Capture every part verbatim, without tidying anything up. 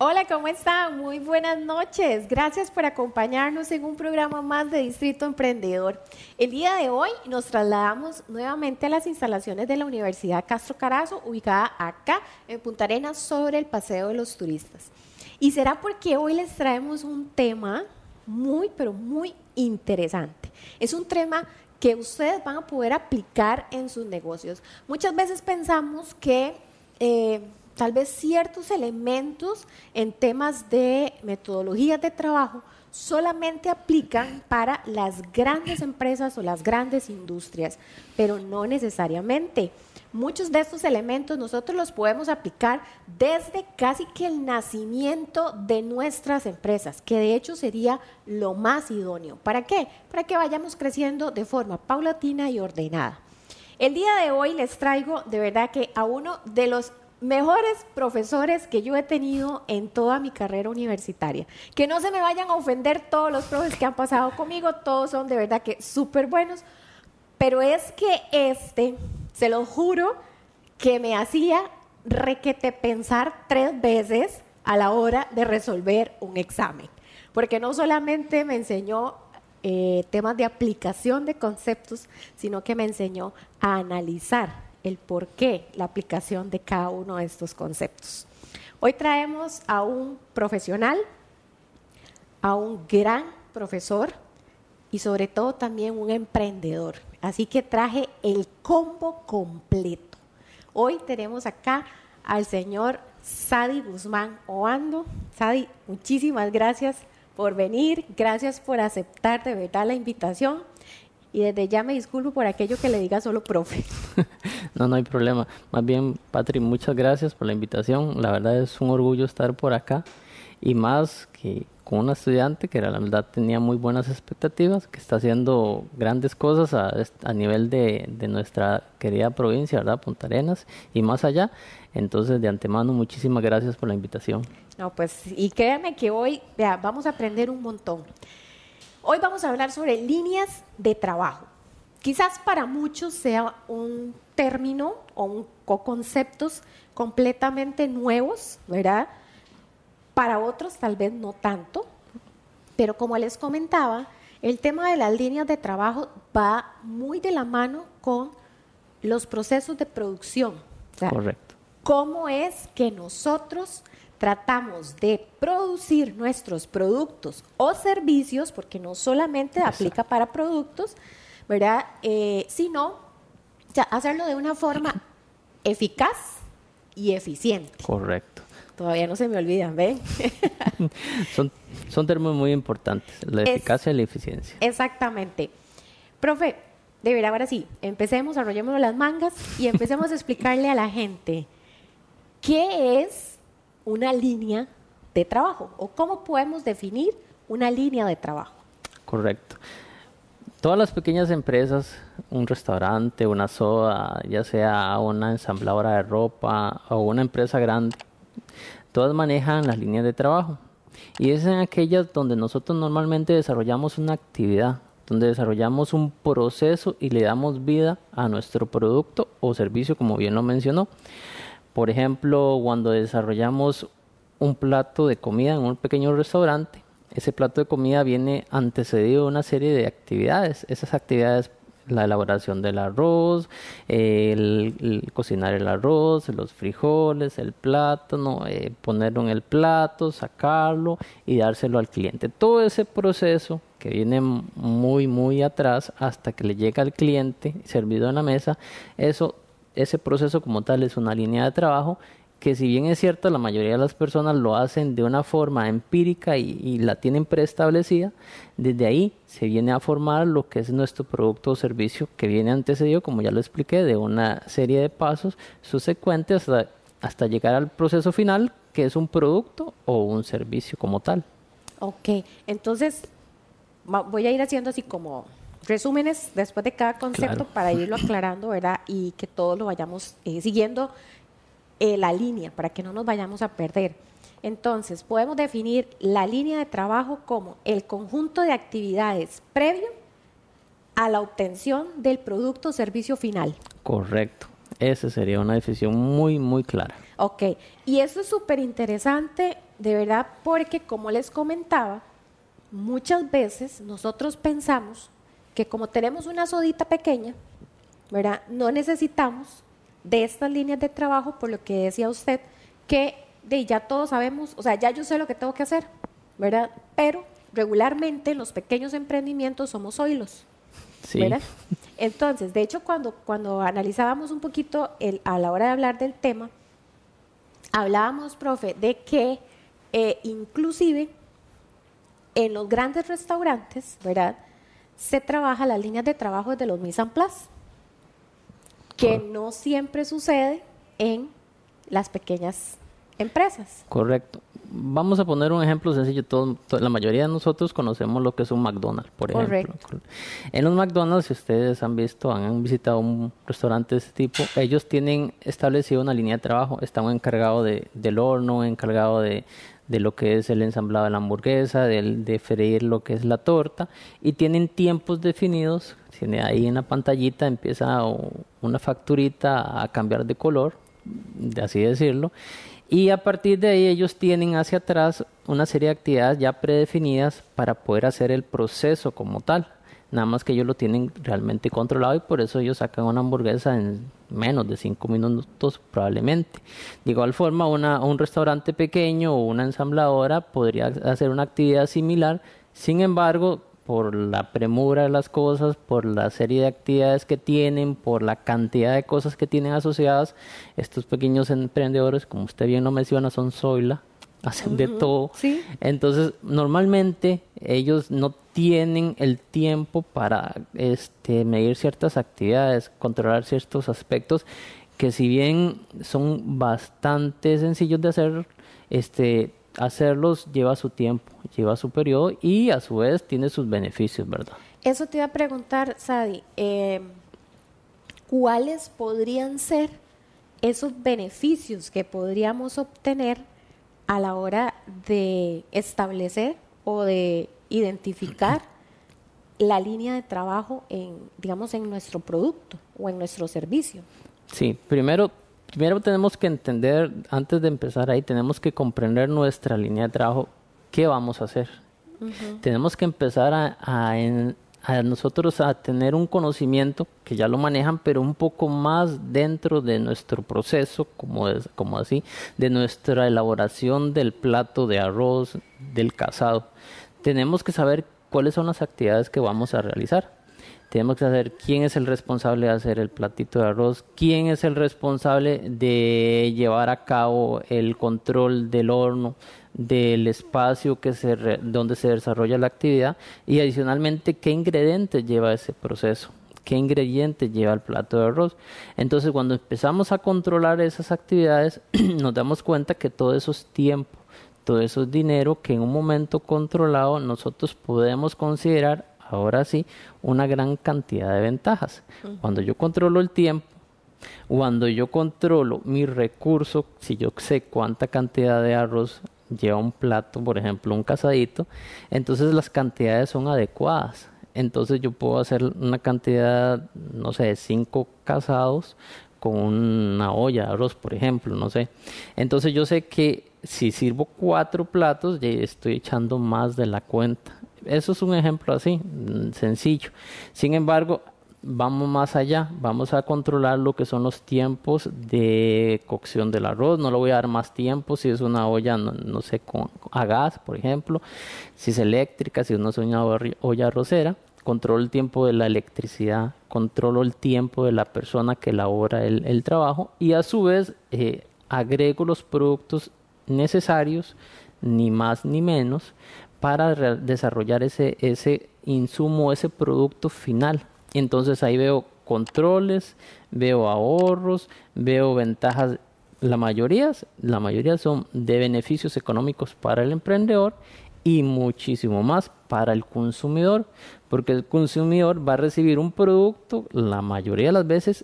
Hola, ¿cómo están? Muy buenas noches. Gracias por acompañarnos en un programa más de Distrito Emprendedor. El día de hoy nos trasladamos nuevamente a las instalaciones de la Universidad Castro Carazo, ubicada acá en Punta Arenas, sobre el Paseo de los Turistas. Y será porque hoy les traemos un tema muy, pero muy interesante. Es un tema que ustedes van a poder aplicar en sus negocios. Muchas veces pensamos que eh, tal vez ciertos elementos en temas de metodologías de trabajo solamente aplican para las grandes empresas o las grandes industrias, pero no necesariamente. Muchos de estos elementos nosotros los podemos aplicar desde casi que el nacimiento de nuestras empresas, que de hecho sería lo más idóneo. ¿Para qué? Para que vayamos creciendo de forma paulatina y ordenada. El día de hoy les traigo de verdad que a uno de los mejores profesores que yo he tenido en toda mi carrera universitaria. Que no se me vayan a ofender todos los profes que han pasado conmigo, todos son de verdad que súper buenos, pero es que este, se lo juro, que me hacía requete pensar tres veces a la hora de resolver un examen, porque no solamente me enseñó eh, temas de aplicación de conceptos, sino que me enseñó a analizar el por qué la aplicación de cada uno de estos conceptos. Hoy traemos a un profesional, a un gran profesor y sobre todo también un emprendedor. Así que traje el combo completo. Hoy tenemos acá al señor Sadi Guzmán Obando. Sadi, muchísimas gracias por venir, gracias por aceptar de verdad la invitación. Y desde ya me disculpo por aquello que le diga solo profe. No, no hay problema. Más bien, Patri, muchas gracias por la invitación. La verdad es un orgullo estar por acá. Y más que con una estudiante que la verdad tenía muy buenas expectativas, que está haciendo grandes cosas a, a nivel de, de nuestra querida provincia, ¿verdad? Punta Arenas y más allá. Entonces, de antemano, muchísimas gracias por la invitación. No, pues, y créanme que hoy, vea, vamos a aprender un montón. Hoy vamos a hablar sobre líneas de trabajo. Quizás para muchos sea un término o un, o conceptos completamente nuevos, ¿verdad? Para otros tal vez no tanto, pero como les comentaba, el tema de las líneas de trabajo va muy de la mano con los procesos de producción. O sea, correcto. ¿Cómo es que nosotros tratamos de producir nuestros productos o servicios, porque no solamente Eso. aplica para productos, ¿verdad? Eh, sino o sea, hacerlo de una forma eficaz y eficiente. Correcto. Todavía no se me olvidan, ¿ven? son, son términos muy importantes, la Es, eficacia y la eficiencia. Exactamente. Profe, de verdad, ahora sí, empecemos, arrollémonos las mangas y empecemos a explicarle a la gente qué es una línea de trabajo o cómo podemos definir una línea de trabajo. Correcto. Todas las pequeñas empresas, un restaurante, una soda, ya sea una ensambladora de ropa o una empresa grande, todas manejan las líneas de trabajo. Y es en aquellas donde nosotros normalmente desarrollamos una actividad, donde desarrollamos un proceso y le damos vida a nuestro producto o servicio, como bien lo mencionó. Por ejemplo, cuando desarrollamos un plato de comida en un pequeño restaurante, ese plato de comida viene antecedido de una serie de actividades. Esas actividades, la elaboración del arroz, el, el cocinar el arroz, los frijoles, el plátano, eh, ponerlo en el plato, sacarlo y dárselo al cliente. Todo ese proceso que viene muy, muy atrás hasta que le llega al cliente servido en la mesa, eso ese proceso como tal es una línea de trabajo que, si bien es cierto, la mayoría de las personas lo hacen de una forma empírica y, y la tienen preestablecida, desde ahí se viene a formar lo que es nuestro producto o servicio, que viene antecedido, como ya lo expliqué, de una serie de pasos subsecuentes hasta, hasta llegar al proceso final, que es un producto o un servicio como tal. Ok, entonces voy a ir haciendo así como resúmenes después de cada concepto, claro, para irlo aclarando, ¿verdad? Y que todos lo vayamos eh, siguiendo eh, la línea, para que no nos vayamos a perder. Entonces, podemos definir la línea de trabajo como el conjunto de actividades previo a la obtención del producto o servicio final. Correcto. Esa sería una definición muy, muy clara. Ok, y eso es súper interesante de verdad, porque como les comentaba, muchas veces nosotros pensamos que como tenemos una sodita pequeña, ¿verdad? No necesitamos de estas líneas de trabajo, por lo que decía usted, que de ya todos sabemos, o sea, ya yo sé lo que tengo que hacer, ¿verdad? Pero regularmente en los pequeños emprendimientos somos oílos, Sí. ¿verdad? Entonces, de hecho, cuando, cuando analizábamos un poquito el, a la hora de hablar del tema, hablábamos, profe, de que eh, inclusive en los grandes restaurantes, ¿verdad?, se trabaja las líneas de trabajo desde los mise en place, que no siempre sucede en las pequeñas empresas. Correcto. Vamos a poner un ejemplo sencillo. Todo, to- la mayoría de nosotros conocemos lo que es un McDonald's, por ejemplo. Correcto. En los McDonald's, si ustedes han visto, han visitado un restaurante de este tipo, ellos tienen establecido una línea de trabajo. Están encargados de, del horno, encargados de, de lo que es el ensamblado de la hamburguesa, del- de freír lo que es la torta, y tienen tiempos definidos. Tiene ahí en la pantallita empieza o- una facturita a cambiar de color, de así decirlo, y a partir de ahí ellos tienen hacia atrás una serie de actividades ya predefinidas para poder hacer el proceso como tal. Nada más que ellos lo tienen realmente controlado y por eso ellos sacan una hamburguesa en menos de cinco minutos probablemente. De igual forma, una, un restaurante pequeño o una ensambladora podría hacer una actividad similar. Sin embargo, por la premura de las cosas, por la serie de actividades que tienen, por la cantidad de cosas que tienen asociadas, estos pequeños emprendedores, como usted bien lo menciona, son Zoila, hacen de Ujú, todo. sí. Entonces, normalmente ellos no tienen el tiempo para este, medir ciertas actividades, controlar ciertos aspectos que si bien son bastante sencillos de hacer, este, hacerlos lleva su tiempo, lleva su periodo y a su vez tiene sus beneficios, ¿verdad? Eso te iba a preguntar, Sadi, eh, ¿cuáles podrían ser esos beneficios que podríamos obtener a la hora de establecer o de identificar la línea de trabajo en, digamos, en nuestro producto o en nuestro servicio? Sí, primero, primero tenemos que entender, antes de empezar ahí, tenemos que comprender nuestra línea de trabajo, qué vamos a hacer. Ujú. Tenemos que empezar a, a en- a nosotros a tener un conocimiento que ya lo manejan, pero un poco más dentro de nuestro proceso, como, es, como así, de nuestra elaboración del plato de arroz, del casado. Tenemos que saber cuáles son las actividades que vamos a realizar. Tenemos que saber quién es el responsable de hacer el platito de arroz, quién es el responsable de llevar a cabo el control del horno, del espacio que se re- donde se desarrolla la actividad y adicionalmente qué ingredientes lleva ese proceso, qué ingredientes lleva el plato de arroz. Entonces, cuando empezamos a controlar esas actividades, nos damos cuenta que todo eso es tiempo, todo eso es dinero que en un momento controlado nosotros podemos considerar, ahora sí, una gran cantidad de ventajas. Cuando yo controlo el tiempo, cuando yo controlo mi recurso, si yo sé cuánta cantidad de arroz lleva un plato, por ejemplo, un casadito, entonces las cantidades son adecuadas. Entonces yo puedo hacer una cantidad, no sé, de cinco casados con una olla de arroz, por ejemplo, no sé. Entonces yo sé que si sirvo cuatro platos, ya estoy echando más de la cuenta. Eso es un ejemplo así, mm, sencillo. Sin embargo, vamos más allá, vamos a controlar lo que son los tiempos de cocción del arroz. No le voy a dar más tiempo si es una olla, no, no sé, con, a gas, por ejemplo. Si es eléctrica, si no es una orri- olla arrocera. Controlo el tiempo de la electricidad, controlo el tiempo de la persona que elabora el, el trabajo y a su vez eh, agrego los productos necesarios, ni más ni menos, para re- desarrollar ese, ese insumo, ese producto final. Entonces ahí veo controles, veo ahorros, veo ventajas. La mayoría, la mayoría son de beneficios económicos para el emprendedor y muchísimo más para el consumidor, porque el consumidor va a recibir un producto la mayoría de las veces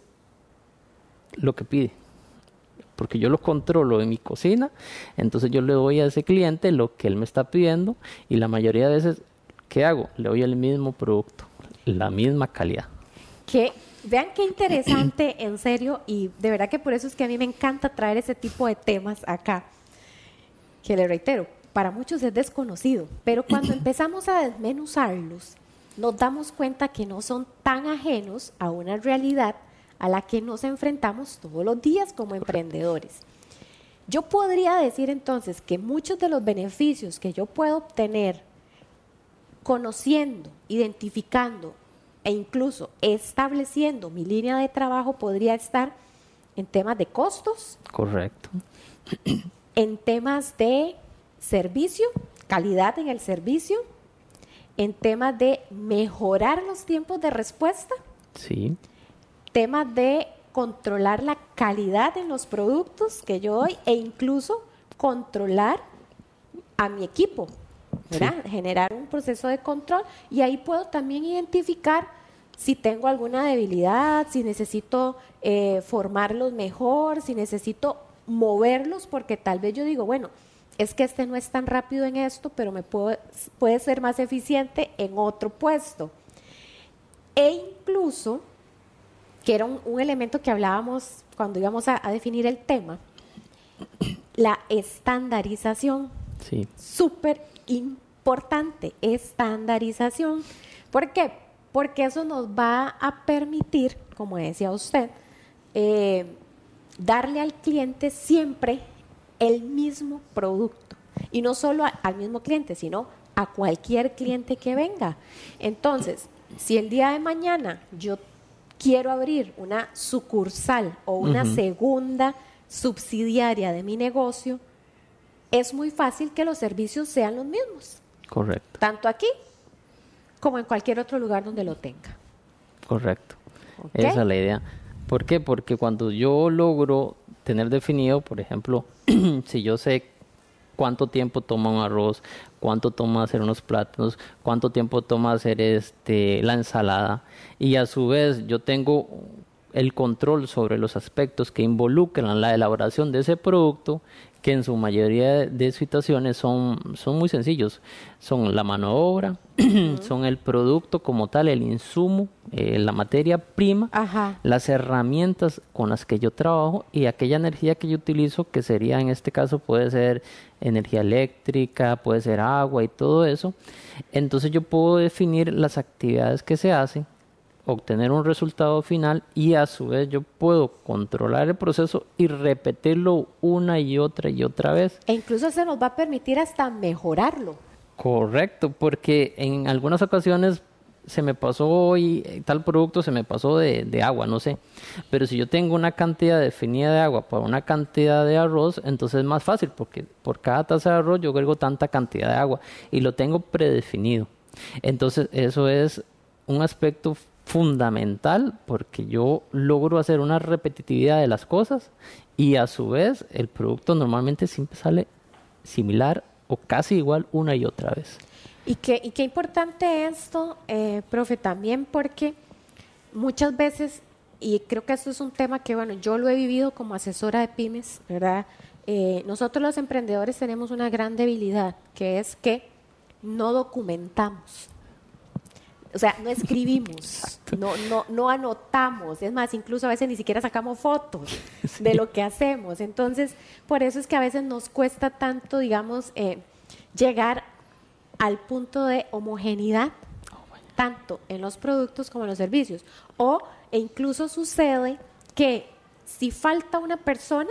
lo que pide, porque yo lo controlo en mi cocina, entonces yo le doy a ese cliente lo que él me está pidiendo y la mayoría de veces, ¿qué hago? Le doy el mismo producto, la misma calidad. Que vean qué interesante, en serio, y de verdad que por eso es que a mí me encanta traer ese tipo de temas acá. que le reitero, para muchos es desconocido, pero cuando empezamos a desmenuzarlos, nos damos cuenta que no son tan ajenos a una realidad a la que nos enfrentamos todos los días como emprendedores. Yo podría decir entonces que muchos de los beneficios que yo puedo obtener conociendo, identificando e incluso estableciendo mi línea de trabajo podría estar en temas de costos. Correcto. En temas de servicio, calidad en el servicio, en temas de mejorar los tiempos de respuesta. Sí. Temas de controlar la calidad en los productos que yo doy e incluso controlar a mi equipo, ¿verdad? Sí. Generar un proceso de control y ahí puedo también identificar si tengo alguna debilidad, si necesito eh, formarlos mejor, si necesito moverlos, porque tal vez yo digo, bueno, es que este no es tan rápido en esto, pero me puedo, puede ser más eficiente en otro puesto. E incluso, que era un, un elemento que hablábamos cuando íbamos a, a definir el tema, la estandarización. Sí. Súper importante, estandarización. ¿Por qué? Porque eso nos va a permitir, como decía usted, eh, darle al cliente siempre el mismo producto. Y no solo a, al mismo cliente, sino a cualquier cliente que venga. Entonces, si el día de mañana yo quiero abrir una sucursal o una uh-huh. segunda subsidiaria de mi negocio, es muy fácil que los servicios sean los mismos. Correcto. Tanto aquí como en cualquier otro lugar donde lo tenga. Correcto. ¿Okay? Esa es la idea. ¿Por qué? Porque cuando yo logro tener definido, por ejemplo, si yo sé cuánto tiempo toma un arroz, cuánto toma hacer unos plátanos, cuánto tiempo toma hacer este la ensalada, y a su vez yo tengo el control sobre los aspectos que involucran la elaboración de ese producto, que en su mayoría de situaciones son, son muy sencillos. Son la mano de obra, uh-huh. son el producto como tal, el insumo, eh, la materia prima, Ajá. las herramientas con las que yo trabajo y aquella energía que yo utilizo, que sería en este caso puede ser energía eléctrica, puede ser agua y todo eso. Entonces yo puedo definir las actividades que se hacen, obtener un resultado final y a su vez yo puedo controlar el proceso y repetirlo una y otra y otra vez. E incluso se nos va a permitir hasta mejorarlo. Correcto, porque en algunas ocasiones se me pasó hoy tal producto, se me pasó de, de agua, no sé. Pero si yo tengo una cantidad definida de agua para una cantidad de arroz, entonces es más fácil porque por cada taza de arroz yo agrego tanta cantidad de agua y lo tengo predefinido. Entonces eso es un aspecto fundamental porque yo logro hacer una repetitividad de las cosas y a su vez el producto normalmente siempre sale similar o casi igual una y otra vez. Y qué, y qué importante esto, eh, profe, también porque muchas veces, y creo que esto es un tema que, bueno, yo lo he vivido como asesora de pymes, ¿verdad? Eh, nosotros los emprendedores tenemos una gran debilidad, que es que no documentamos. O sea, no escribimos, no, no, no anotamos, es más, incluso a veces ni siquiera sacamos fotos sí. de lo que hacemos. Entonces, por eso es que a veces nos cuesta tanto, digamos, eh, llegar al punto de homogeneidad, oh, tanto en los productos como en los servicios. O e incluso sucede que si falta una persona,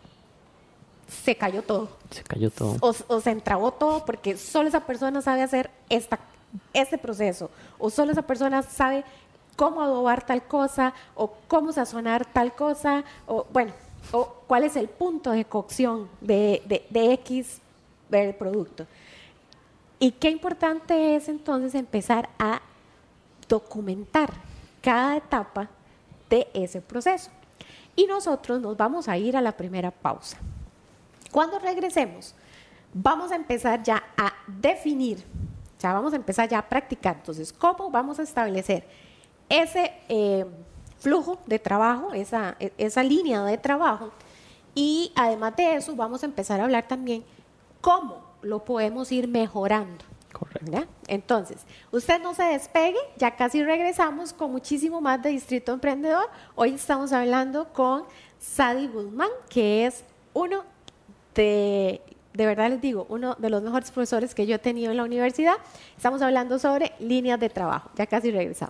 se cayó todo. Se cayó todo. O, o se entrabó todo porque solo esa persona sabe hacer esta este proceso, o solo esa persona sabe cómo adobar tal cosa, o cómo sazonar tal cosa, o bueno, o cuál es el punto de cocción de, de, de X del producto. Y qué importante es entonces empezar a documentar cada etapa de ese proceso. Y nosotros nos vamos a ir a la primera pausa. Cuando regresemos, vamos a empezar ya a definir. O sea, vamos a empezar ya a practicar. Entonces, ¿cómo vamos a establecer ese eh, flujo de trabajo, esa, esa línea de trabajo? Y además de eso, vamos a empezar a hablar también cómo lo podemos ir mejorando. Correcto. ¿Verdad? Entonces, usted no se despegue, ya casi regresamos con muchísimo más de Distrito Emprendedor. Hoy estamos hablando con Sadi Guzmán, que es uno de de verdad les digo, uno de los mejores profesores que yo he tenido en la universidad. Estamos hablando sobre líneas de trabajo. Ya casi regresamos.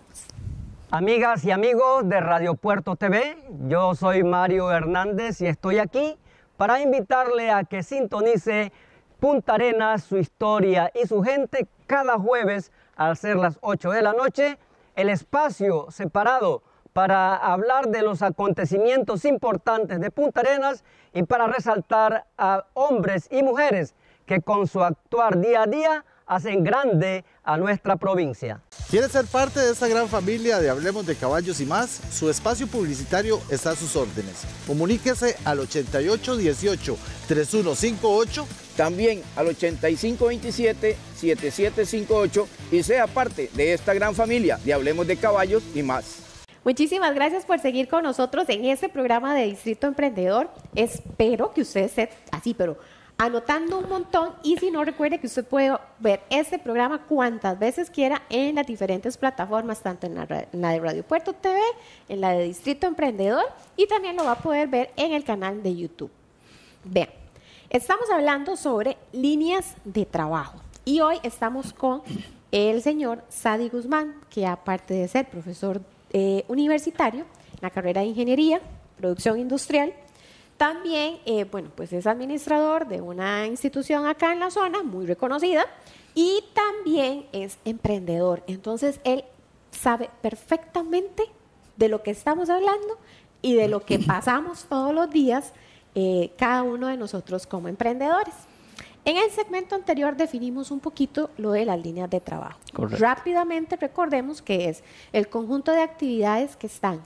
Amigas y amigos de Radio Puerto T V, yo soy Mario Hernández y estoy aquí para invitarle a que sintonice Punta Arenas, su historia y su gente cada jueves al ser las ocho de la noche, el espacio separado para hablar de los acontecimientos importantes de Punta Arenas y para resaltar a hombres y mujeres que con su actuar día a día hacen grande a nuestra provincia. ¿Quiere ser parte de esta gran familia de Hablemos de Caballos y más? Su espacio publicitario está a sus órdenes. Comuníquese al ochenta y ocho dieciocho treinta y uno cincuenta y ocho, también al ochenta y cinco veintisiete setenta y siete cincuenta y ocho y sea parte de esta gran familia de Hablemos de Caballos y más. Muchísimas gracias por seguir con nosotros en este programa de Distrito Emprendedor. Espero que usted esté así, pero anotando un montón, y si no, recuerde que usted puede ver este programa cuantas veces quiera en las diferentes plataformas, tanto en la, en la de Radio Puerto T V, en la de Distrito Emprendedor, y también lo va a poder ver en el canal de YouTube. Vean, estamos hablando sobre líneas de trabajo y hoy estamos con el señor Sadi Guzmán, que aparte de ser profesor eh, universitario en la carrera de Ingeniería, Producción Industrial, también, eh, bueno, pues es administrador de una institución acá en la zona, muy reconocida, y también es emprendedor. Entonces, él sabe perfectamente de lo que estamos hablando y de lo que pasamos todos los días eh, cada uno de nosotros como emprendedores. En el segmento anterior definimos un poquito lo de las líneas de trabajo. Correcto. Rápidamente recordemos que es el conjunto de actividades que están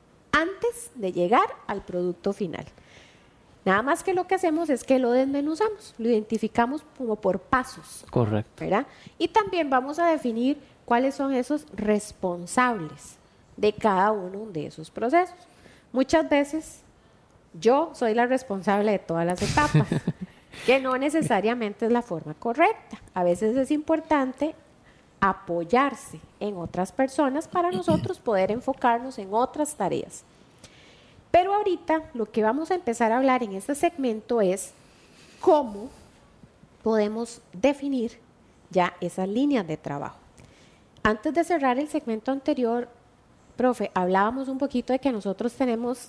antes de llegar al producto final. Nada más que lo que hacemos es que lo desmenuzamos, lo identificamos como por pasos. Correcto. ¿Verdad? Y también vamos a definir cuáles son esos responsables de cada uno de esos procesos. Muchas veces yo soy la responsable de todas las etapas, que no necesariamente es la forma correcta. A veces es importante apoyarse en otras personas para nosotros poder enfocarnos en otras tareas. Pero ahorita lo que vamos a empezar a hablar en este segmento es cómo podemos definir ya esas líneas de trabajo. Antes de cerrar el segmento anterior, profe, hablábamos un poquito de que nosotros tenemos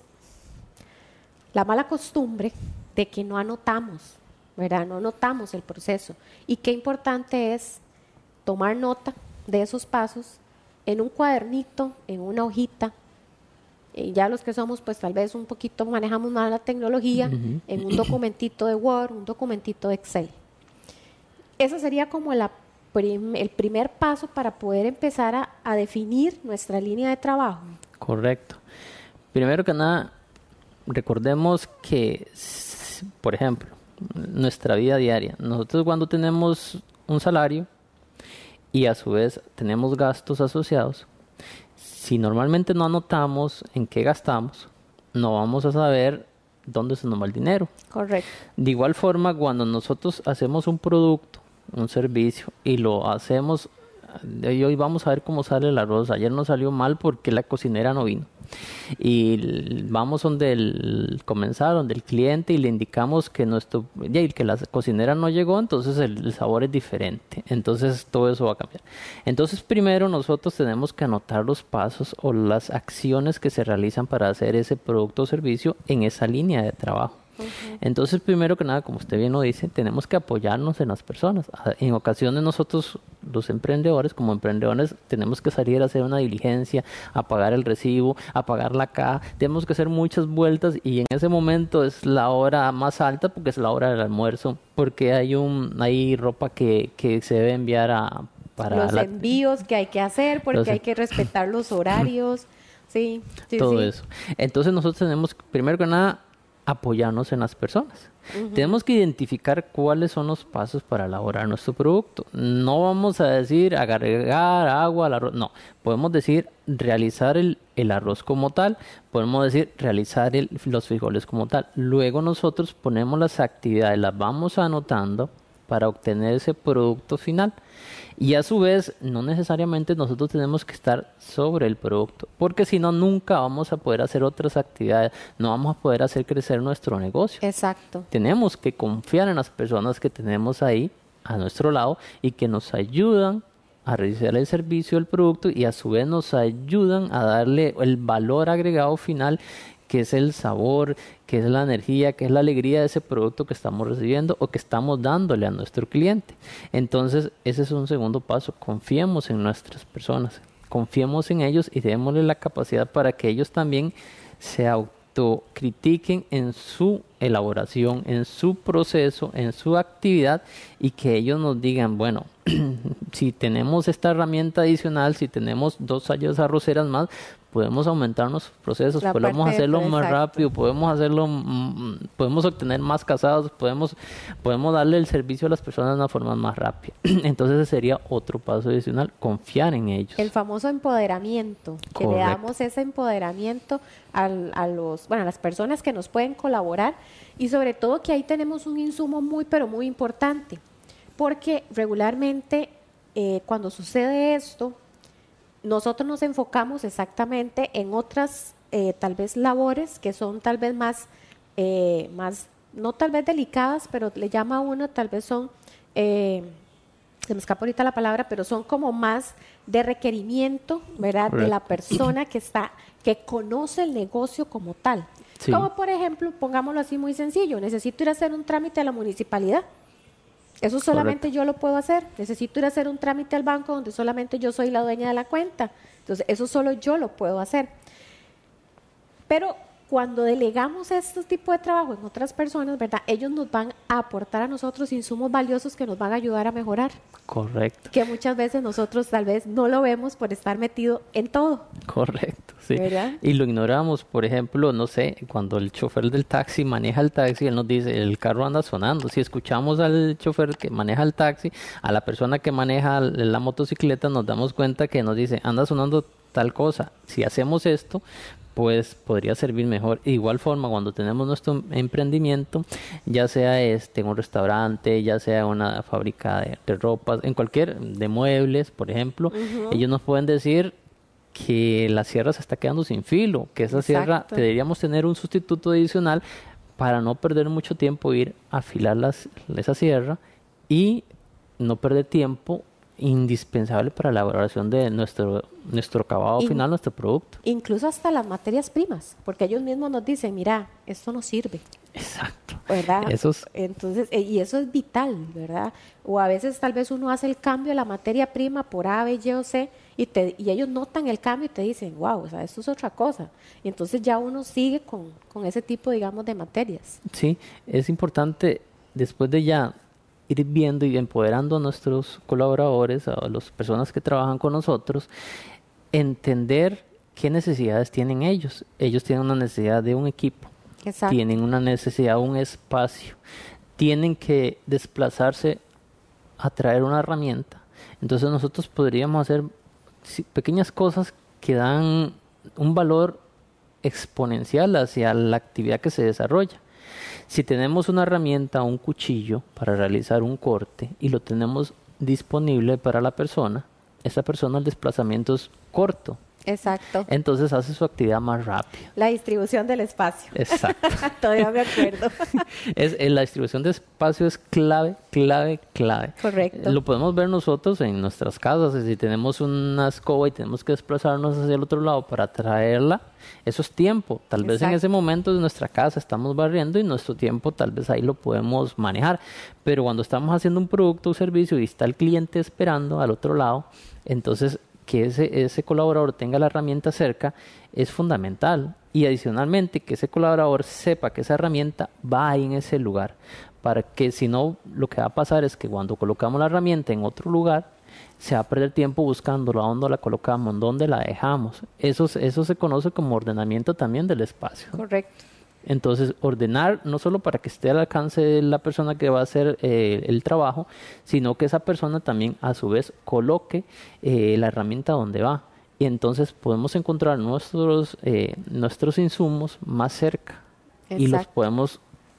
la mala costumbre de que no anotamos, ¿verdad? No anotamos el proceso. Y qué importante es tomar nota de esos pasos en un cuadernito, en una hojita. Y ya los que somos, pues tal vez un poquito manejamos más la tecnología, uh-huh. en un documentito de Word, un documentito de Excel. Ese sería como la prim- el primer paso para poder empezar a, a definir nuestra línea de trabajo. Correcto. Primero que nada, recordemos que, por ejemplo, nuestra vida diaria, nosotros cuando tenemos un salario y a su vez tenemos gastos asociados, si normalmente no anotamos en qué gastamos, no vamos a saber dónde se nos va el dinero. Correcto. De igual forma, cuando nosotros hacemos un producto, un servicio, y lo hacemos, y hoy vamos a ver cómo sale el arroz. Ayer nos salió mal porque la cocinera no vino. Y vamos donde el comensal, donde el cliente, y le indicamos que nuestro, ya, que la cocinera no llegó, entonces el, el sabor es diferente. Entonces todo eso va a cambiar. Entonces primero nosotros tenemos que anotar los pasos o las acciones que se realizan para hacer ese producto o servicio en esa línea de trabajo. Uh-huh. Entonces, primero que nada, como usted bien lo dice, tenemos que apoyarnos en las personas. En ocasiones nosotros, los emprendedores, como emprendedores, tenemos que salir a hacer una diligencia, a pagar el recibo, a pagar la caja. Tenemos que hacer muchas vueltas y en ese momento es la hora más alta porque es la hora del almuerzo, porque hay un hay ropa que, que se debe enviar a para los la, envíos que hay que hacer porque los, hay que respetar los horarios. Sí, sí, todo sí. eso. Entonces nosotros tenemos, primero que nada, apoyarnos en las personas. Uh-huh. Tenemos que identificar cuáles son los pasos para elaborar nuestro producto. No vamos a decir agregar agua al arroz, no. Podemos decir realizar el, el arroz como tal, podemos decir realizar el, los frijoles como tal. Luego nosotros ponemos las actividades, las vamos anotando para obtener ese producto final. Y a su vez, no necesariamente nosotros tenemos que estar sobre el producto, porque si no, nunca vamos a poder hacer otras actividades, no vamos a poder hacer crecer nuestro negocio. Exacto. Tenemos que confiar en las personas que tenemos ahí a nuestro lado y que nos ayudan a realizar el servicio del producto y a su vez nos ayudan a darle el valor agregado final, que es el sabor, que es la energía, que es la alegría de ese producto que estamos recibiendo o que estamos dándole a nuestro cliente. Entonces, ese es un segundo paso. Confiemos en nuestras personas, confiemos en ellos y démosle la capacidad para que ellos también se autocritiquen en su elaboración, en su proceso, en su actividad y que ellos nos digan, bueno, si tenemos esta herramienta adicional, si tenemos dos ollas arroceras más, podemos aumentar nuestros procesos, La podemos parte de hacerlo pre- más exacto. rápido, podemos hacerlo, mm, podemos obtener más casados, podemos, podemos darle el servicio a las personas de una forma más rápida. Entonces ese sería otro paso adicional, confiar en ellos. El famoso empoderamiento, que le Correcto. damos ese empoderamiento al- a, los, bueno, a las personas que nos pueden colaborar y sobre todo que ahí tenemos un insumo muy, pero muy importante, porque regularmente eh, cuando sucede esto, nosotros nos enfocamos exactamente en otras eh, tal vez labores que son tal vez más, eh, más, no tal vez delicadas, pero le llama a uno, tal vez son, eh, se me escapa ahorita la palabra, pero son como más de requerimiento, ¿verdad? De la Correcto. persona que está, que conoce el negocio como tal. Sí. Como por ejemplo, pongámoslo así muy sencillo, necesito ir a hacer un trámite a la municipalidad. Eso solamente Correcto. yo lo puedo hacer. Necesito ir a hacer un trámite al banco donde solamente yo soy la dueña de la cuenta. Entonces, eso solo yo lo puedo hacer. Pero cuando delegamos este tipo de trabajo en otras personas, ¿verdad? Ellos nos van a aportar a nosotros insumos valiosos que nos van a ayudar a mejorar. Correcto, Que muchas veces nosotros tal vez no lo vemos por estar metido en todo. correcto, sí. ¿Verdad? Y lo ignoramos, por ejemplo, no sé, cuando el chofer del taxi maneja el taxi, él nos dice, el carro anda sonando. Si escuchamos al chofer que maneja el taxi, a la persona que maneja la motocicleta, nos damos cuenta que nos dice, anda sonando tal cosa. Si hacemos esto, pues podría servir mejor. De igual forma, cuando tenemos nuestro emprendimiento, ya sea este un restaurante, ya sea una fábrica de, de ropas, en cualquier, de muebles, por ejemplo, ellos nos pueden decir que la sierra se está quedando sin filo, que esa sierra Exacto. deberíamos tener un sustituto adicional para no perder mucho tiempo ir a afilar las, esa sierra y no perder tiempo indispensable para la elaboración de nuestro nuestro acabado In- final, nuestro producto. Incluso hasta las materias primas, porque ellos mismos nos dicen, mira, esto no sirve. Exacto. ¿Verdad? Eso es- Entonces, eh, y eso es vital, ¿verdad? O a veces tal vez uno hace el cambio de la materia prima por A, B, Y o C y, te, y ellos notan el cambio y te dicen, wow, o sea, esto es otra cosa. Y entonces ya uno sigue con, con ese tipo, digamos, de materias. Sí, es importante después de ya ir viendo y empoderando a nuestros colaboradores, a las personas que trabajan con nosotros, entender qué necesidades tienen ellos. Ellos tienen una necesidad de un equipo, Exacto. tienen una necesidad de un espacio, tienen que desplazarse a traer una herramienta. Entonces nosotros podríamos hacer sí, pequeñas cosas que dan un valor exponencial hacia la actividad que se desarrolla. Si tenemos una herramienta, un cuchillo para realizar un corte y lo tenemos disponible para la persona, esa persona el desplazamiento es corto, Exacto. entonces hace su actividad más rápida. La distribución del espacio. Exacto. Todavía me acuerdo. Es, eh, la distribución de espacio es clave, clave, clave. Correcto. Eh, Lo podemos ver nosotros en nuestras casas. Si tenemos una escoba y tenemos que desplazarnos hacia el otro lado para traerla, eso es tiempo. Tal vez en Exacto. ese momento de nuestra casa estamos barriendo y nuestro tiempo tal vez ahí lo podemos manejar. Pero cuando estamos haciendo un producto o servicio y está el cliente esperando al otro lado, entonces que ese, ese colaborador tenga la herramienta cerca es fundamental. Y adicionalmente que ese colaborador sepa que esa herramienta va ahí en ese lugar, para que si no, lo que va a pasar es que cuando colocamos la herramienta en otro lugar, se va a perder tiempo buscándola, dónde la colocamos, dónde la dejamos. Eso, eso se conoce como ordenamiento también del espacio. Correcto. Entonces, ordenar no solo para que esté al alcance de la persona que va a hacer eh, el trabajo, sino que esa persona también a su vez coloque eh, la herramienta donde va. Y entonces podemos encontrar nuestros, eh, nuestros insumos más cerca y los Exacto. podemos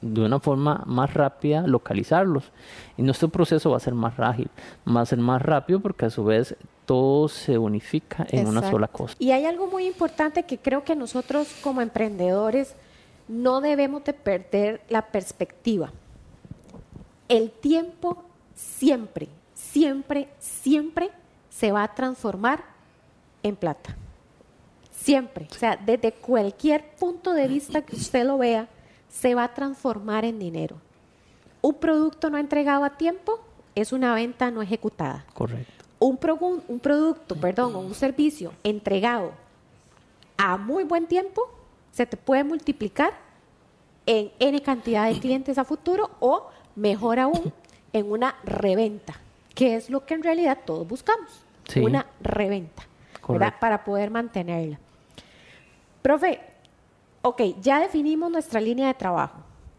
de una forma más rápida localizarlos. Y nuestro proceso va a ser más ágil, va a ser más rápido porque a su vez todo se unifica en Exacto. una sola cosa. Y hay algo muy importante que creo que nosotros como emprendedores no debemos de perder la perspectiva. El tiempo siempre, siempre, siempre se va a transformar en plata. Siempre. O sea, desde cualquier punto de vista que usted lo vea, se va a transformar en dinero. Un producto no entregado a tiempo es una venta no ejecutada. Correcto. Un, pro, un producto, perdón, o un servicio entregado a muy buen tiempo se te puede multiplicar en N cantidad de clientes a futuro o, mejor aún, en una reventa, que es lo que en realidad todos buscamos, Sí. una reventa, ¿verdad? Para poder mantenerla. Profe, ok, ya definimos nuestra línea de trabajo.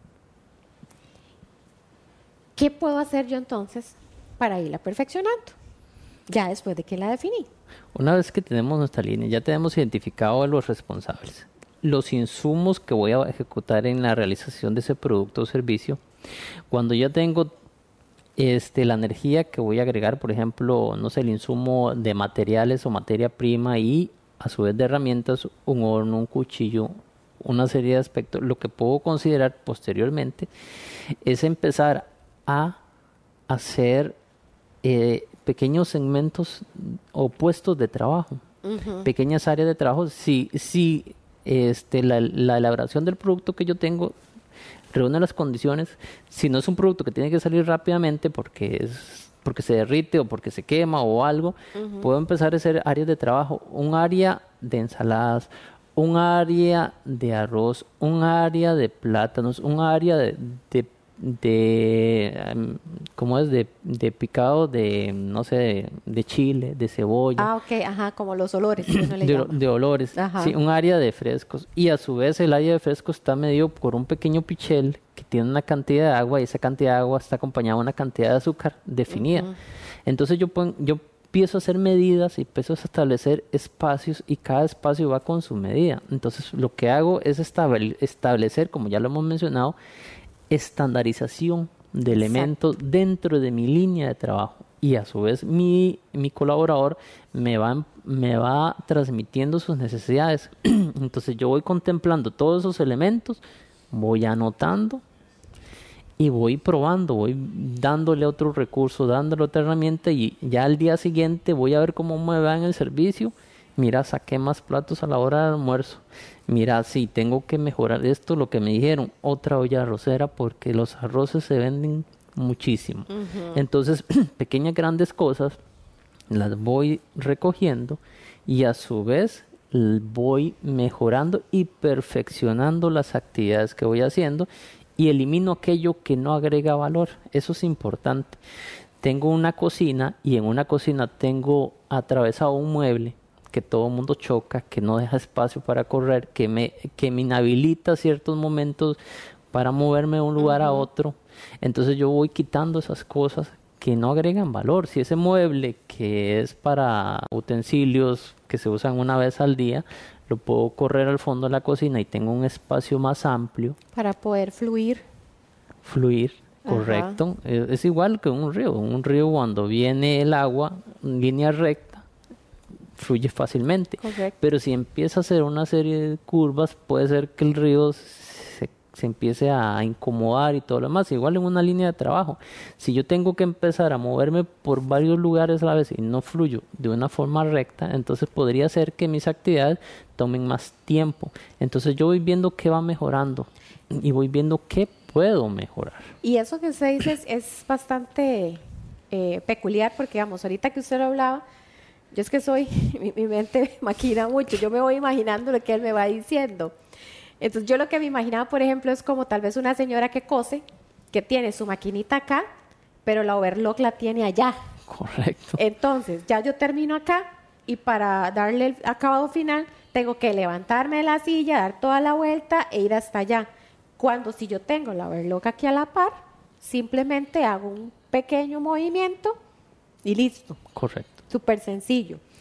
¿Qué puedo hacer yo entonces para irla perfeccionando? Ya después de que la definí. Una vez que tenemos nuestra línea, ya tenemos identificado a los responsables, los insumos que voy a ejecutar en la realización de ese producto o servicio. Cuando ya tengo este, la energía que voy a agregar, por ejemplo, no sé, el insumo de materiales o materia prima y a su vez de herramientas, un horno, un cuchillo, una serie de aspectos, lo que puedo considerar posteriormente es empezar a hacer eh, pequeños segmentos o puestos de trabajo, uh-huh. pequeñas áreas de trabajo. Si, si este, la, la elaboración del producto que yo tengo reúne las condiciones, si no es un producto que tiene que salir rápidamente porque es porque se derrite o porque se quema o algo, uh-huh. puedo empezar a hacer áreas de trabajo, un área de ensaladas, un área de arroz, un área de plátanos, un área de, de de um, ¿cómo es? De, de picado de, no sé, de, de chile, de cebolla. Ah, ok, ajá, como los olores. Que uno le de, llama. de olores, ajá. Sí, un área de frescos. Y a su vez el área de frescos está medido por un pequeño pichel que tiene una cantidad de agua y esa cantidad de agua está acompañada de una cantidad de azúcar definida. Uh-huh. Entonces yo, pon, yo empiezo a hacer medidas y empiezo a establecer espacios y cada espacio va con su medida. Entonces lo que hago es estable, establecer, como ya lo hemos mencionado, estandarización de elementos Exacto. dentro de mi línea de trabajo y a su vez mi, mi colaborador me va, me va transmitiendo sus necesidades. Entonces yo voy contemplando todos esos elementos, voy anotando y voy probando, voy dándole otro recurso, dándole otra herramienta y ya al día siguiente voy a ver cómo me va en el servicio. Mira, saqué más platos a la hora del almuerzo. Mira, sí, tengo que mejorar esto, lo que me dijeron, otra olla arrocera porque los arroces se venden muchísimo. Uh-huh. Entonces, pequeñas, grandes cosas las voy recogiendo y a su vez voy mejorando y perfeccionando las actividades que voy haciendo y elimino aquello que no agrega valor. Eso es importante. Tengo una cocina y en una cocina tengo atravesado un mueble que todo el mundo choca, que no deja espacio para correr, que me, que me inhabilita ciertos momentos para moverme de un lugar uh-huh. a otro. Entonces yo voy quitando esas cosas que no agregan valor. Si ese mueble que es para utensilios que se usan una vez al día, lo puedo correr al fondo de la cocina y tengo un espacio más amplio. Para poder fluir. Fluir, correcto. Es, es igual que un río. Un río cuando viene el agua en línea recta, fluye fácilmente. Correcto. Pero si empieza a hacer una serie de curvas, puede ser que el río se, se empiece a incomodar y todo lo demás. Igual en una línea de trabajo. Si yo tengo que empezar a moverme por varios lugares a la vez y no fluyo de una forma recta, entonces podría ser que mis actividades tomen más tiempo. Entonces yo voy viendo qué va mejorando y voy viendo qué puedo mejorar. Y eso que usted dice es, es bastante eh, peculiar porque, digamos, ahorita que usted lo hablaba, yo es que soy, mi, mi mente maquina mucho, yo me voy imaginando lo que él me va diciendo. Entonces yo lo que me imaginaba, por ejemplo, es como tal vez una señora que cose, que tiene su maquinita acá, pero la overlock la tiene allá. Correcto. Entonces ya yo termino acá y para darle el acabado final tengo que levantarme de la silla, dar toda la vuelta e ir hasta allá. Cuando si yo tengo la overlock aquí a la par, simplemente hago un pequeño movimiento y listo. Correcto. Súper sencillo.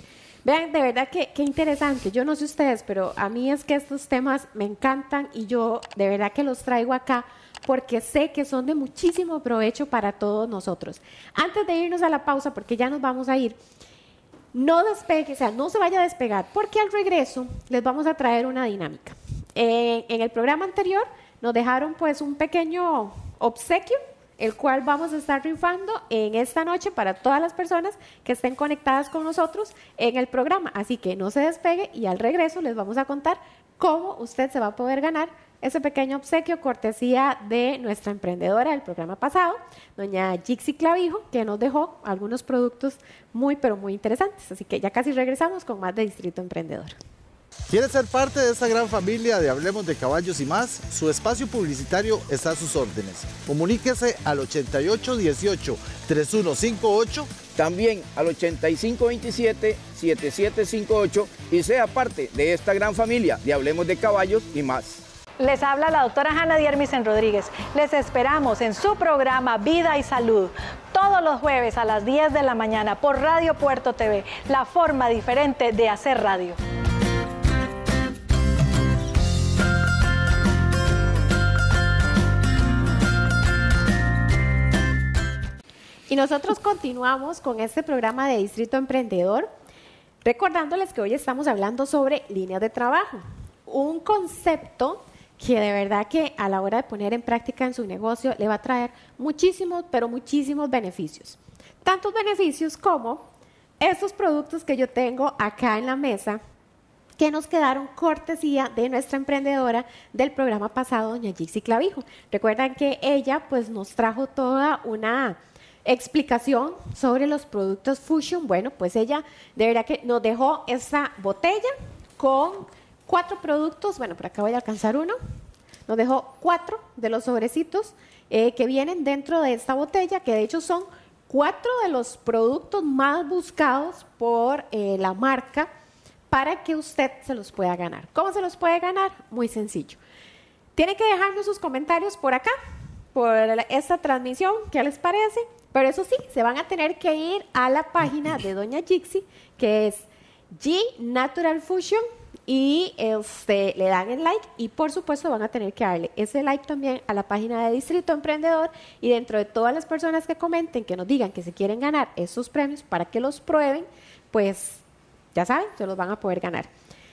Vean, de verdad que, que interesante. Yo no sé ustedes, pero a mí es que estos temas me encantan y yo de verdad que los traigo acá porque sé que son de muchísimo provecho para todos nosotros. Antes de irnos a la pausa, porque ya nos vamos a ir, no despegue, o sea, no se vaya a despegar, porque al regreso les vamos a traer una dinámica. Eh, en el programa anterior nos dejaron pues un pequeño obsequio, el cual vamos a estar rifando en esta noche para todas las personas que estén conectadas con nosotros en el programa. Así que no se despegue y al regreso les vamos a contar cómo usted se va a poder ganar ese pequeño obsequio cortesía de nuestra emprendedora del programa pasado, doña Jixi Clavijo, que nos dejó algunos productos muy, pero muy interesantes. Así que ya casi regresamos con más de Distrito Emprendedor. ¿Quiere ser parte de esta gran familia de Hablemos de Caballos y Más? Su espacio publicitario está a sus órdenes. Comuníquese al ochenta y ocho dieciocho, treinta y uno cincuenta y ocho. También al ochenta y cinco veintisiete, setenta y siete cincuenta y ocho y sea parte de esta gran familia de Hablemos de Caballos y Más. Les habla la doctora Hanna Diermisen Rodríguez. Les esperamos en su programa Vida y Salud todos los jueves a las diez de la mañana por Radio Puerto T V, la forma diferente de hacer radio. Y nosotros continuamos con este programa de Distrito Emprendedor, recordándoles que hoy estamos hablando sobre líneas de trabajo, un concepto que de verdad que a la hora de poner en práctica en su negocio le va a traer muchísimos, pero muchísimos beneficios. Tantos beneficios como estos productos que yo tengo acá en la mesa, que nos quedaron cortesía de nuestra emprendedora del programa pasado, doña Jixi Clavijo. Recuerdan que ella pues nos trajo toda una explicación sobre los productos Fusion. Bueno, pues ella de verdad que nos dejó esa botella con cuatro productos. Bueno, por acá voy a alcanzar uno. Nos dejó cuatro de los sobrecitos eh, que vienen dentro de esta botella, que de hecho son cuatro de los productos más buscados por eh, la marca para que usted se los pueda ganar. ¿Cómo se los puede ganar? Muy sencillo. Tiene que dejarnos sus comentarios por acá, por esta transmisión, ¿qué les parece? Pero eso sí, se van a tener que ir a la página de doña Jixi, que es G Natural Fusion, y este, le dan el like y por supuesto van a tener que darle ese like también a la página de Distrito Emprendedor, y dentro de todas las personas que comenten, que nos digan que se quieren ganar esos premios para que los prueben, pues ya saben, se los van a poder ganar.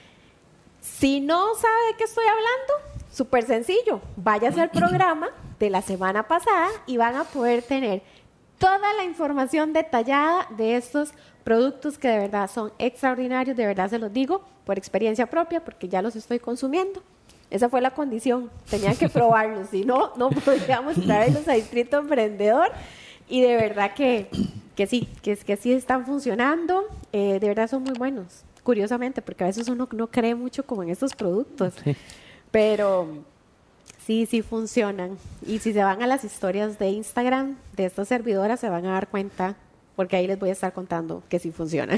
Si no sabe de qué estoy hablando, súper sencillo, váyase al programa de la semana pasada y van a poder tener toda la información detallada de estos productos que de verdad son extraordinarios, de verdad se los digo por experiencia propia, porque ya los estoy consumiendo. Esa fue la condición, tenían que probarlos, si no, no podríamos traerlos a Distrito Emprendedor, y de verdad que, que sí, que, que sí están funcionando, eh, de verdad son muy buenos, curiosamente, porque a veces uno no cree mucho como en estos productos, sí. Pero sí, sí funcionan, y si se van a las historias de Instagram de estas servidoras se van a dar cuenta, porque ahí les voy a estar contando que sí funcionan.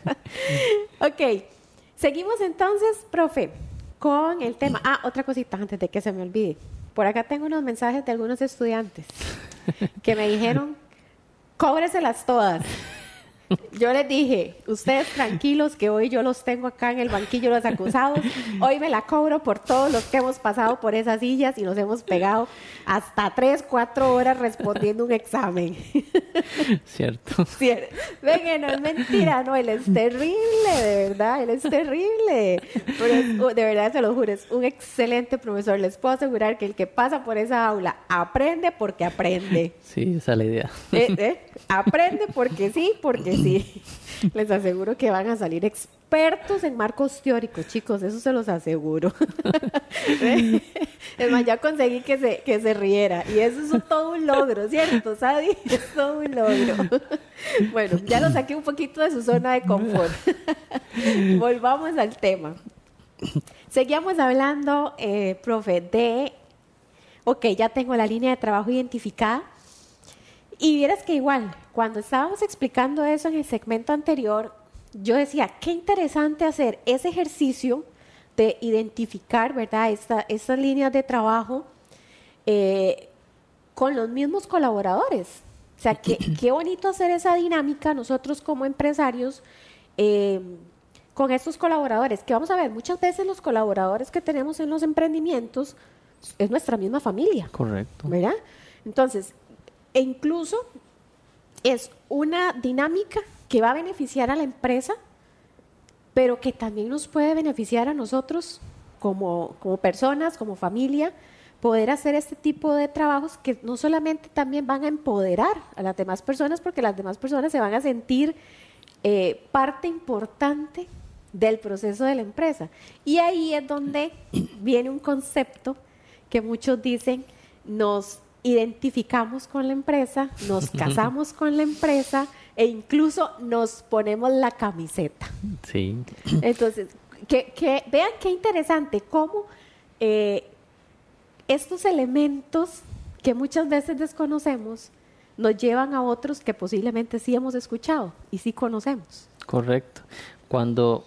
Ok, seguimos entonces, profe, con el tema. Ah, otra cosita antes de que se me olvide. Por acá tengo unos mensajes de algunos estudiantes que me dijeron, cóbreselas todas. Yo les dije, ustedes tranquilos que hoy yo los tengo acá en el banquillo los acusados, hoy me la cobro por todos los que hemos pasado por esas sillas y nos hemos pegado hasta tres, cuatro horas respondiendo un examen. Cierto. Cierto. Venga, no es mentira, no, él es terrible, de verdad, él es terrible. Pero es, de verdad, se lo juro, es un excelente profesor. Les puedo asegurar que el que pasa por esa aula aprende porque aprende. Sí, esa es la idea. ¿Eh, eh? Aprende porque sí, porque sí. Les aseguro que van a salir expertos en marcos teóricos, chicos, eso se los aseguro. Es más, ya conseguí que se, que se riera, y eso es todo un logro, ¿cierto, Sadi? Es todo un logro. Bueno, ya lo saqué un poquito de su zona de confort. Volvamos al tema. Seguíamos hablando, eh, profe, de, ok, ya tengo la línea de trabajo identificada. Y vieras que igual, cuando estábamos explicando eso en el segmento anterior, yo decía, qué interesante hacer ese ejercicio de identificar, ¿verdad?, Esta, estas líneas de trabajo eh, con los mismos colaboradores. O sea, qué, qué bonito hacer esa dinámica nosotros como empresarios, eh, con estos colaboradores, que vamos a ver, muchas veces los colaboradores que tenemos en los emprendimientos es nuestra misma familia. Correcto. ¿Verdad? Entonces, e incluso es una dinámica que va a beneficiar a la empresa, pero que también nos puede beneficiar a nosotros como, como personas, como familia, poder hacer este tipo de trabajos que no solamente también van a empoderar a las demás personas, porque las demás personas se van a sentir eh, parte importante del proceso de la empresa. Y ahí es donde viene un concepto que muchos dicen, nos identificamos con la empresa, nos casamos con la empresa e incluso nos ponemos la camiseta. Sí. Entonces, que, que vean qué interesante cómo eh, estos elementos que muchas veces desconocemos nos llevan a otros que posiblemente sí hemos escuchado y sí conocemos. Correcto. Cuando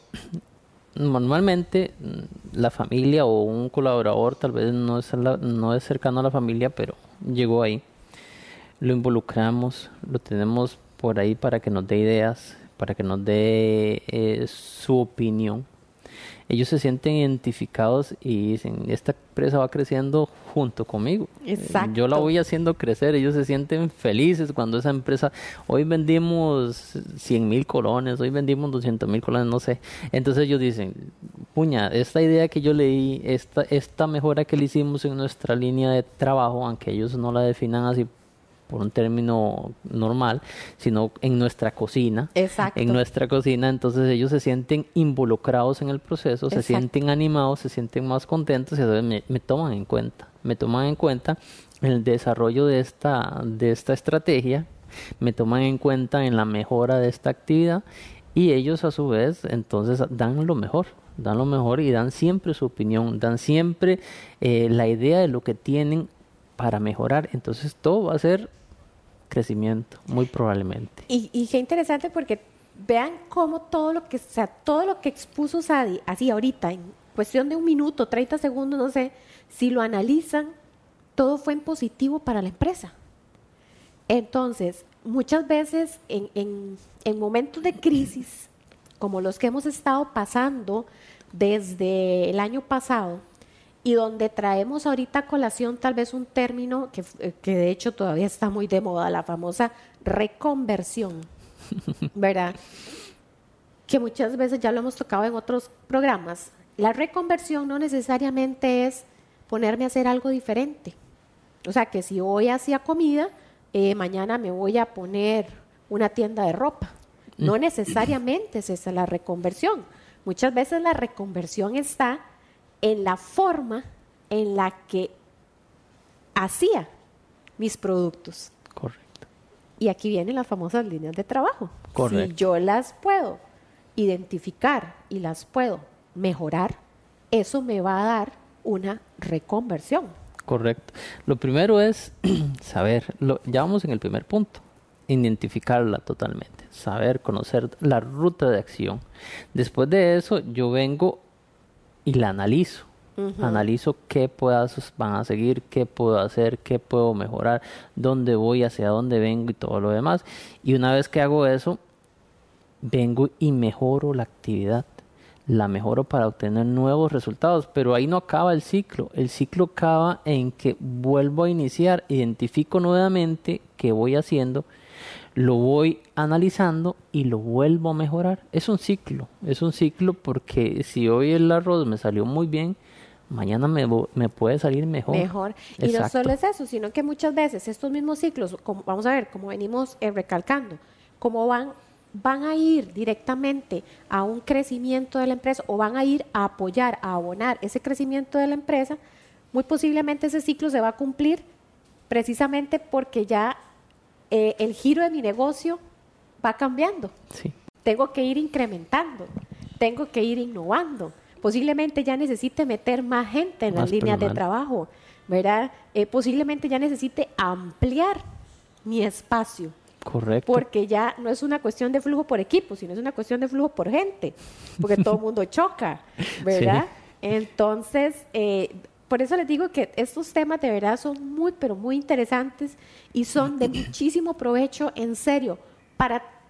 normalmente la familia o un colaborador tal vez no es, la, no es cercano a la familia, pero llegó ahí, lo involucramos, lo tenemos por ahí para que nos dé ideas, para que nos dé eh, su opinión. Ellos se sienten identificados y dicen, esta empresa va creciendo junto conmigo. Exacto. Yo la voy haciendo crecer, ellos se sienten felices cuando esa empresa, hoy vendimos cien mil colones, hoy vendimos doscientos mil colones, no sé. Entonces ellos dicen, puña, esta idea que yo leí, esta, esta mejora que le hicimos en nuestra línea de trabajo, aunque ellos no la definan así por un término normal, sino en nuestra cocina. Exacto. En nuestra cocina, entonces ellos se sienten involucrados en el proceso, Exacto. se sienten animados, se sienten más contentos y entonces me, me toman en cuenta. Me toman en cuenta el desarrollo de esta, de esta estrategia, me toman en cuenta en la mejora de esta actividad y ellos a su vez entonces dan lo mejor. Dan lo mejor y dan siempre su opinión, dan siempre eh, la idea de lo que tienen para mejorar. Entonces todo va a ser crecimiento, muy probablemente. Y, y qué interesante porque vean cómo todo lo que, o sea, todo lo que expuso Sadi, así ahorita, en cuestión de un minuto, treinta segundos, no sé, si lo analizan, todo fue en positivo para la empresa. Entonces, muchas veces en, en, en momentos de crisis, como los que hemos estado pasando desde el año pasado, y donde traemos ahorita a colación tal vez un término que, que de hecho todavía está muy de moda, la famosa reconversión, ¿verdad? Que muchas veces ya lo hemos tocado en otros programas. La reconversión no necesariamente es ponerme a hacer algo diferente. O sea, que si hoy hacía comida, eh, mañana me voy a poner una tienda de ropa. No necesariamente es esa la reconversión. Muchas veces la reconversión está en la forma en la que hacía mis productos. Correcto. Y aquí vienen las famosas líneas de trabajo. Correcto. Si yo las puedo identificar y las puedo mejorar, eso me va a dar una reconversión. Correcto. Lo primero es saber, lo, ya vamos en el primer punto, identificarla totalmente, saber, conocer la ruta de acción. Después de eso, yo vengo y la analizo. Uh-huh. Analizo qué pasos van a seguir, qué puedo hacer, qué puedo mejorar, dónde voy, hacia dónde vengo y todo lo demás. Y una vez que hago eso, vengo y mejoro la actividad. La mejoro para obtener nuevos resultados, pero ahí no acaba el ciclo. El ciclo acaba en que vuelvo a iniciar, identifico nuevamente qué voy haciendo, lo voy analizando y lo vuelvo a mejorar. Es un ciclo, es un ciclo porque si hoy el arroz me salió muy bien, mañana me, me puede salir mejor. Mejor. Y Exacto. No solo es eso, sino que muchas veces estos mismos ciclos, como, vamos a ver, como venimos eh, recalcando, cómo van, van a ir directamente a un crecimiento de la empresa o van a ir a apoyar, a abonar ese crecimiento de la empresa, muy posiblemente ese ciclo se va a cumplir precisamente porque ya Eh, el giro de mi negocio va cambiando. Sí. Tengo que ir incrementando, tengo que ir innovando. Posiblemente ya necesite meter más gente en más las líneas personal. de trabajo, ¿verdad? Eh, posiblemente ya necesite ampliar mi espacio. Correcto. Porque ya no es una cuestión de flujo por equipo, sino es una cuestión de flujo por gente, porque todo el mundo choca, ¿verdad? Sí. Entonces, eh, por eso les digo que estos temas de verdad son muy, pero muy interesantes y son de muchísimo provecho, en serio, para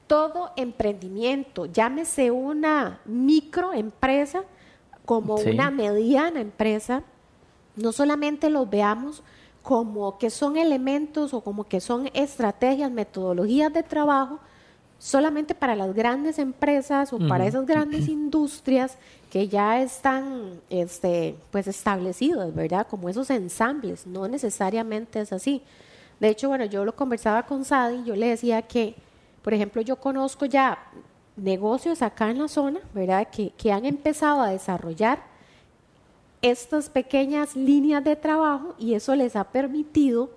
todo emprendimiento, llámese una microempresa como Sí. una mediana empresa, no solamente los veamos como que son elementos o como que son estrategias, metodologías de trabajo solamente para las grandes empresas o para Ujú. esas grandes industrias que ya están este, pues establecidas, ¿verdad? Como esos ensambles, no necesariamente es así. De hecho, bueno, yo lo conversaba con Sadi, yo le decía que, por ejemplo, yo conozco ya negocios acá en la zona, ¿verdad? Que, que han empezado a desarrollar estas pequeñas líneas de trabajo y eso les ha permitido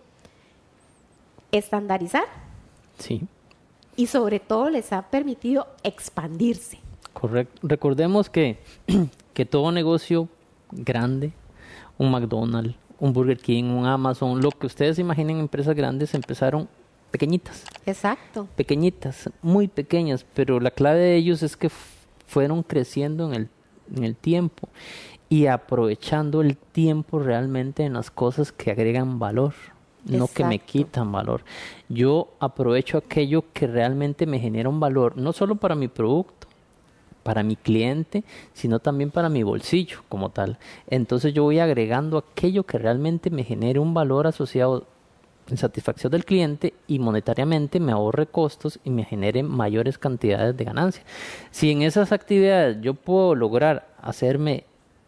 estandarizar Sí, y sobre todo les ha permitido expandirse. correcto. Recordemos que, que todo negocio grande, un McDonald's, un Burger King, un Amazon, lo que ustedes imaginen, empresas grandes empezaron pequeñitas, Exacto. pequeñitas, muy pequeñas, pero la clave de ellos es que f- fueron creciendo en el, en el tiempo y aprovechando el tiempo realmente en las cosas que agregan valor, no que me Exacto. quitan valor. Yo aprovecho aquello que realmente me genera un valor, no solo para mi producto, para mi cliente, sino también para mi bolsillo como tal. Entonces yo voy agregando aquello que realmente me genere un valor asociado en satisfacción del cliente y monetariamente me ahorre costos y me genere mayores cantidades de ganancia. Si en esas actividades yo puedo lograr hacerme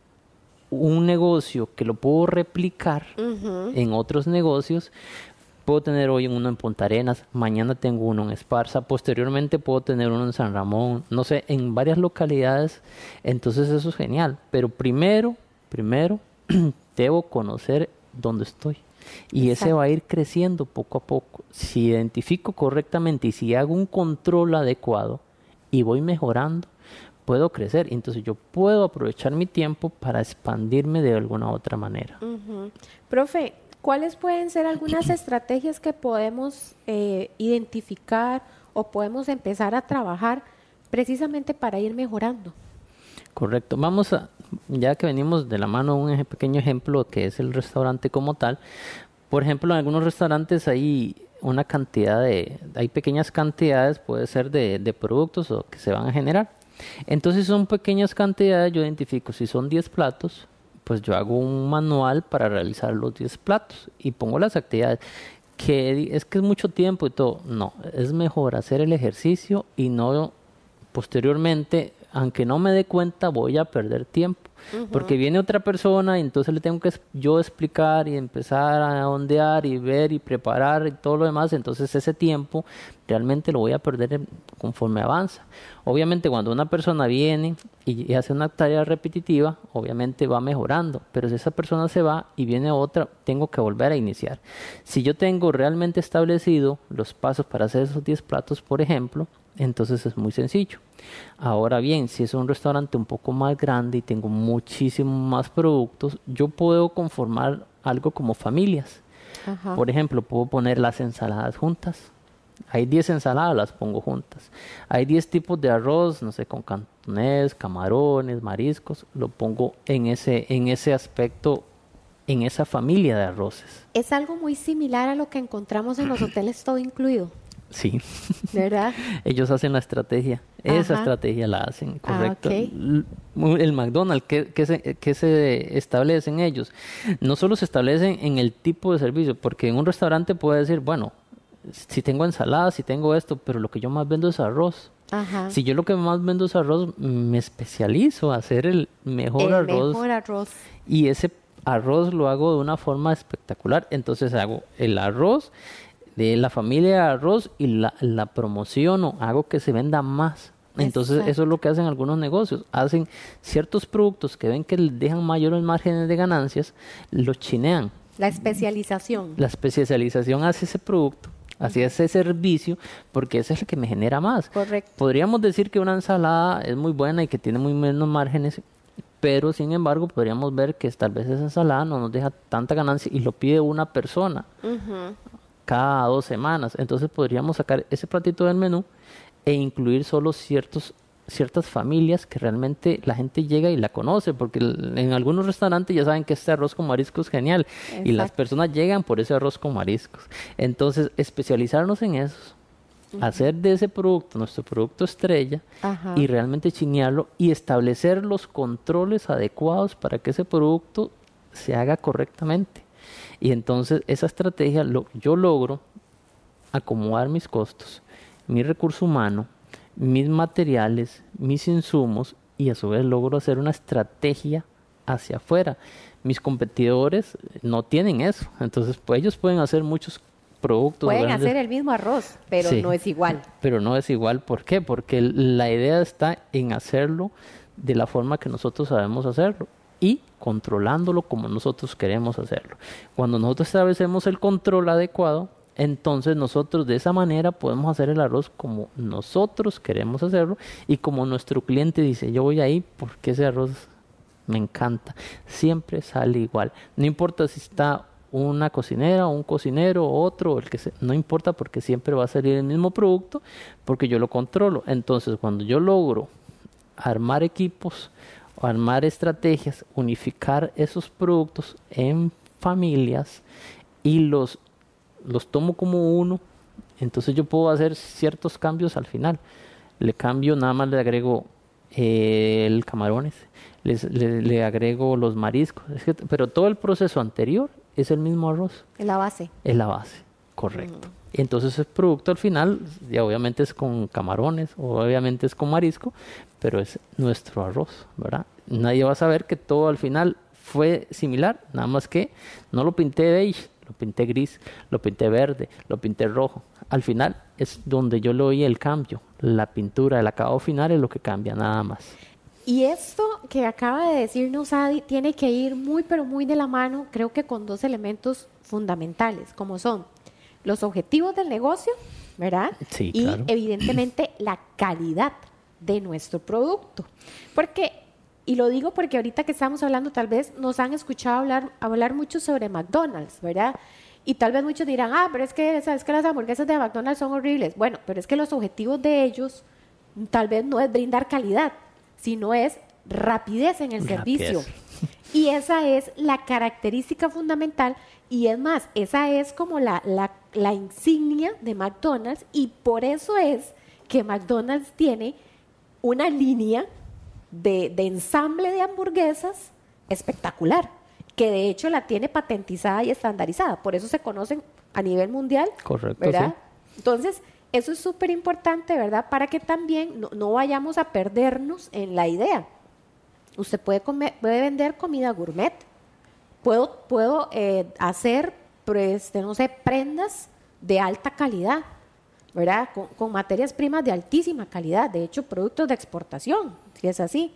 un negocio que lo puedo replicar Ujú. en otros negocios, puedo tener hoy uno en Punta Arenas, mañana tengo uno en Esparza, posteriormente puedo tener uno en San Ramón, no sé, en varias localidades, entonces eso es genial. Pero primero, primero, debo conocer dónde estoy. Y ese Exacto. va a ir creciendo poco a poco. Si identifico correctamente y si hago un control adecuado y voy mejorando, puedo crecer. Entonces yo puedo aprovechar mi tiempo para expandirme de alguna otra manera. Ujú. Profe, ¿cuáles pueden ser algunas estrategias que podemos eh, identificar o podemos empezar a trabajar precisamente para ir mejorando? Correcto. Vamos a, ya que venimos de la mano, un eje- pequeño ejemplo que es el restaurante como tal. Por ejemplo, en algunos restaurantes hay una cantidad de, hay pequeñas cantidades, puede ser de, de productos o que se van a generar. Entonces son pequeñas cantidades, yo identifico si son diez platos, pues yo hago un manual para realizar los diez platos y pongo las actividades. Que di- es que es mucho tiempo y todo. No, es mejor hacer el ejercicio y no posteriormente, aunque no me dé cuenta, voy a perder tiempo. Porque viene otra persona y entonces le tengo que es- yo explicar y empezar a ondear y ver y preparar y todo lo demás. Entonces ese tiempo realmente lo voy a perder en- conforme avanza. Obviamente cuando una persona viene y, y hace una tarea repetitiva, obviamente va mejorando. Pero si esa persona se va y viene otra, tengo que volver a iniciar. Si yo tengo realmente establecido los pasos para hacer esos diez platos, por ejemplo, entonces es muy sencillo. Ahora bien, si es un restaurante un poco más grande y tengo muchísimos más productos, yo puedo conformar algo como familias. Ajá. Por ejemplo, puedo poner las ensaladas juntas. Hay diez ensaladas, las pongo juntas. Hay diez tipos de arroz, no sé, con cantonés, camarones, mariscos. Lo pongo en ese, en ese aspecto, en esa familia de arroces. Es algo muy similar a lo que encontramos en los hoteles todo incluido, Sí. ¿verdad? Ellos hacen la estrategia, esa Ajá. estrategia la hacen, Ah, correcto. ok. L- El McDonald's, ¿qué, qué se, qué se establecen ellos? No solo se establecen en el tipo de servicio, porque en un restaurante puede decir, bueno, si tengo ensalada, si tengo esto, pero lo que yo más vendo es arroz. Ajá. Si yo lo que más vendo es arroz, me especializo a hacer el mejor El arroz mejor arroz. y ese arroz lo hago de una forma espectacular. Entonces hago el arroz de la familia de arroz y la, la promociono, hago que se venda más. Entonces Exacto. eso es lo que hacen algunos negocios. Hacen ciertos productos que ven que les dejan mayores márgenes de ganancias, los chinean. La especialización. La especialización hace ese producto, hacia ese servicio, porque ese es el que me genera más. Correcto. Podríamos decir que una ensalada es muy buena y que tiene muy menos márgenes, pero sin embargo podríamos ver que tal vez esa ensalada no nos deja tanta ganancia y lo pide una persona Ujú. cada dos semanas. Entonces podríamos sacar ese platito del menú e incluir solo ciertos ciertas familias que realmente la gente llega y la conoce, porque l- en algunos restaurantes ya saben que este arroz con mariscos es genial y las Exacto. personas llegan por ese arroz con mariscos. Entonces, especializarnos en esos Uh-huh. Hacer de ese producto nuestro producto estrella uh-huh. y realmente chinearlo y establecer los controles adecuados para que ese producto se haga correctamente. Y entonces esa estrategia, lo, yo logro acomodar mis costos, mi recurso humano, mis materiales, mis insumos y a su vez logro hacer una estrategia hacia afuera. Mis competidores no tienen eso, entonces pues ellos pueden hacer muchos productos. Pueden grandes. hacer el mismo arroz, pero sí, no es igual. Pero no es igual, ¿por qué? Porque la idea está en hacerlo de la forma que nosotros sabemos hacerlo y controlándolo como nosotros queremos hacerlo. Cuando nosotros establecemos el control adecuado, entonces nosotros de esa manera podemos hacer el arroz como nosotros queremos hacerlo y como nuestro cliente dice, yo voy ahí porque ese arroz me encanta, siempre sale igual. No importa si está una cocinera, un cocinero, otro, el que se, no importa porque siempre va a salir el mismo producto porque yo lo controlo. Entonces cuando yo logro armar equipos, armar estrategias, unificar esos productos en familias y los, los tomo como uno, entonces yo puedo hacer ciertos cambios al final. Le cambio, nada más le agrego eh, el camarones, les, le, le agrego los mariscos, es que, pero todo el proceso anterior es el mismo arroz. Es la base. Es la base, correcto. Mm. Entonces el producto al final, ya obviamente es con camarones, o obviamente es con marisco, pero es nuestro arroz, ¿verdad? Nadie va a saber que todo al final fue similar, nada más que no lo pinté beige, lo pinté gris, lo pinté verde, lo pinté rojo. Al final es donde yo le oí el cambio, la pintura, el acabado final es lo que cambia, nada más. Y esto que acaba de decirnos Adi tiene que ir muy pero muy de la mano, creo que con dos elementos fundamentales, como son los objetivos del negocio, ¿verdad? Sí, y claro. evidentemente la calidad de nuestro producto. Porque, y lo digo porque ahorita que estamos hablando, tal vez nos han escuchado hablar, hablar mucho sobre McDonald's, ¿verdad? Y tal vez muchos dirán, ah, pero es que, ¿sabes que las hamburguesas de McDonald's son horribles? Bueno, pero es que los objetivos de ellos tal vez no es brindar calidad, sino es rapidez en el rapidez. servicio. Y esa es la característica fundamental y es más, esa es como la, la, la insignia de McDonald's y por eso es que McDonald's tiene una línea de, de ensamble de hamburguesas espectacular, que de hecho la tiene patentizada y estandarizada, por eso se conocen a nivel mundial. Correcto, ¿verdad? Sí. Entonces, eso es súper importante, ¿verdad? Para que también no, no vayamos a perdernos en la idea. Usted puede, comer, puede vender comida gourmet, puedo, puedo eh, hacer, pues, no sé, prendas de alta calidad, ¿verdad? Con, con materias primas de altísima calidad, de hecho, productos de exportación, si es así.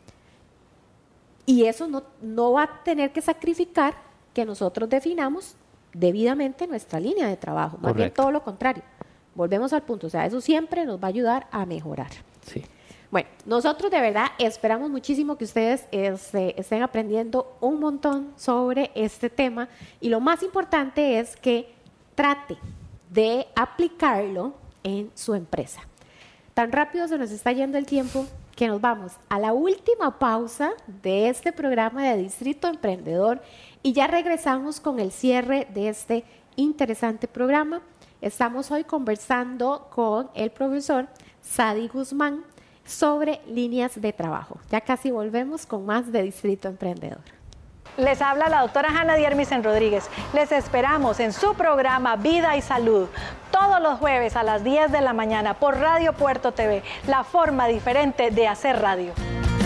Y eso no, no va a tener que sacrificar que nosotros definamos debidamente nuestra línea de trabajo, más bien todo lo contrario. Volvemos al punto, o sea, eso siempre nos va a ayudar a mejorar. Sí. Bueno, nosotros de verdad esperamos muchísimo que ustedes este, estén aprendiendo un montón sobre este tema y lo más importante es que trate de aplicarlo en su empresa. Tan rápido se nos está yendo el tiempo que nos vamos a la última pausa de este programa de Distrito Emprendedor y ya regresamos con el cierre de este interesante programa. Estamos hoy conversando con el profesor Sadi Guzmán sobre líneas de trabajo. Ya casi volvemos con más de Distrito Emprendedor. Les habla la doctora Hanna Diermisen Rodríguez. Les esperamos en su programa Vida y Salud todos los jueves a las diez de la mañana por Radio Puerto T V, la forma diferente de hacer radio.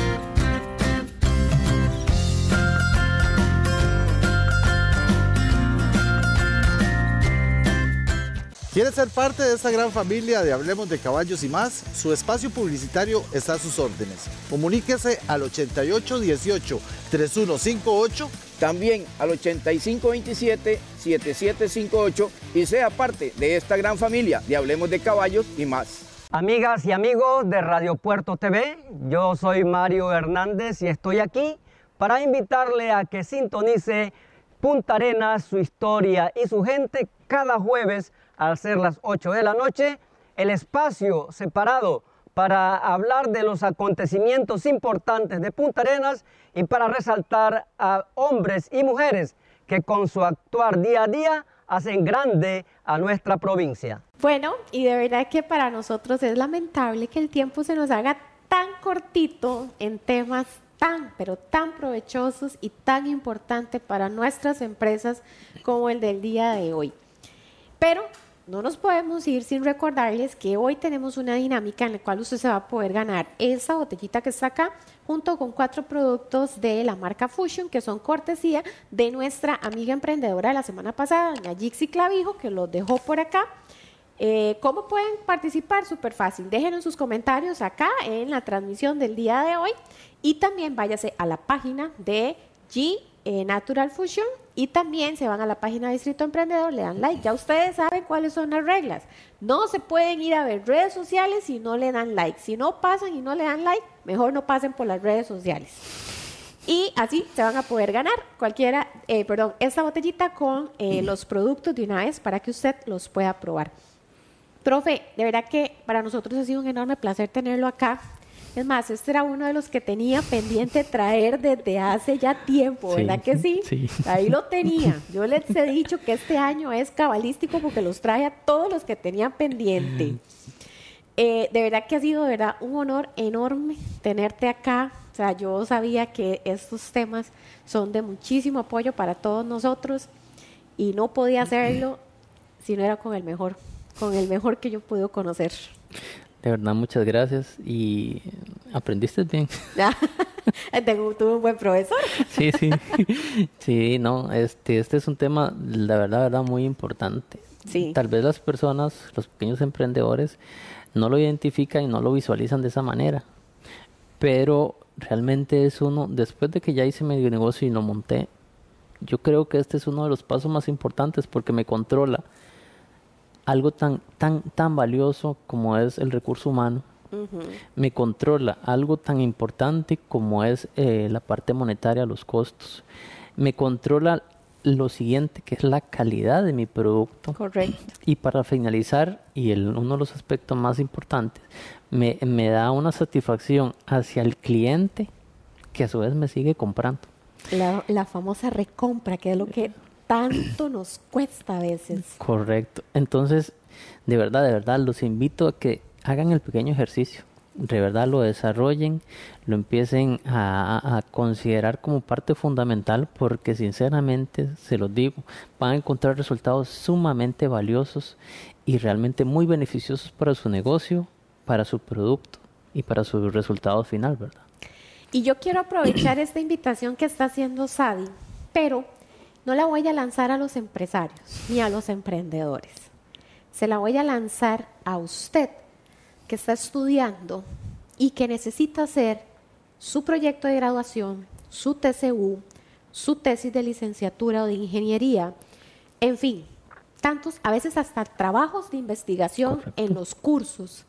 ¿Quiere ser parte de esta gran familia de Hablemos de Caballos y Más? Su espacio publicitario está a sus órdenes. Comuníquese al ochenta y ocho dieciocho, treinta y uno cincuenta y ocho. También al ochenta y cinco veintisiete, setenta y siete cincuenta y ocho y sea parte de esta gran familia de Hablemos de Caballos y Más. Amigas y amigos de Radio Puerto T V, yo soy Mario Hernández y estoy aquí para invitarle a que sintonice Punta Arenas, su historia y su gente cada jueves al ser las ocho de la noche, el espacio separado para hablar de los acontecimientos importantes de Punta Arenas y para resaltar a hombres y mujeres que con su actuar día a día hacen grande a nuestra provincia. Bueno, y de verdad que para nosotros es lamentable que el tiempo se nos haga tan cortito en temas tan, pero tan provechosos y tan importantes para nuestras empresas como el del día de hoy. Pero no nos podemos ir sin recordarles que hoy tenemos una dinámica en la cual usted se va a poder ganar esa botellita que está acá, junto con cuatro productos de la marca Fusion, que son cortesía de nuestra amiga emprendedora de la semana pasada, doña Jixi Clavijo, que los dejó por acá. Eh, ¿Cómo pueden participar? Súper fácil. Déjenos sus comentarios acá en la transmisión del día de hoy y también váyase a la página de G eh, Natural Fusion y también se van a la página de Distrito Emprendedor, le dan like. Ya ustedes saben cuáles son las reglas. No se pueden ir a ver redes sociales si no le dan like. Si no pasan y no le dan like, mejor no pasen por las redes sociales. Y así se van a poder ganar cualquiera, eh, perdón, esta botellita con eh, los productos de una vez para que usted los pueda probar. Profe, de verdad que para nosotros ha sido un enorme placer tenerlo acá. Es más, este era uno de los que tenía pendiente traer desde hace ya tiempo, ¿verdad sí, que sí? Sí. Ahí lo tenía. Yo les he dicho que este año es cabalístico porque los trae a todos los que tenían pendiente. Eh, de verdad que ha sido de verdad un honor enorme tenerte acá. O sea, yo sabía que estos temas son de muchísimo apoyo para todos nosotros y no podía hacerlo si no era con el mejor. con el mejor que yo puedo conocer. De verdad, muchas gracias y aprendiste bien. Tengo, tuve un buen profesor. Sí, sí. Sí, no, este, este es un tema, la verdad, verdad, muy importante. Sí. Tal vez las personas, los pequeños emprendedores, no lo identifican y no lo visualizan de esa manera. Pero realmente es uno, después de que ya hice medio negocio y lo monté, yo creo que este es uno de los pasos más importantes porque me controla algo tan, tan, tan valioso como es el recurso humano. Uh-huh. Me controla algo tan importante como es eh, la parte monetaria, los costos. Me controla lo siguiente, que es la calidad de mi producto. Correcto. Y para finalizar, y el, uno de los aspectos más importantes, me, me da una satisfacción hacia el cliente que a su vez me sigue comprando. La, la famosa recompra, que es lo que tanto nos cuesta a veces. Correcto. Entonces, de verdad, de verdad, los invito a que hagan el pequeño ejercicio. De verdad lo desarrollen, lo empiecen a, a considerar como parte fundamental porque sinceramente, se los digo, van a encontrar resultados sumamente valiosos y realmente muy beneficiosos para su negocio, para su producto y para su resultado final, ¿verdad? Y yo quiero aprovechar esta invitación que está haciendo Sadi, pero no la voy a lanzar a los empresarios ni a los emprendedores. Se la voy a lanzar a usted que está estudiando y que necesita hacer su proyecto de graduación, su T C U, su tesis de licenciatura o de ingeniería, en fin, tantos, a veces hasta trabajos de investigación. Correcto. En los cursos.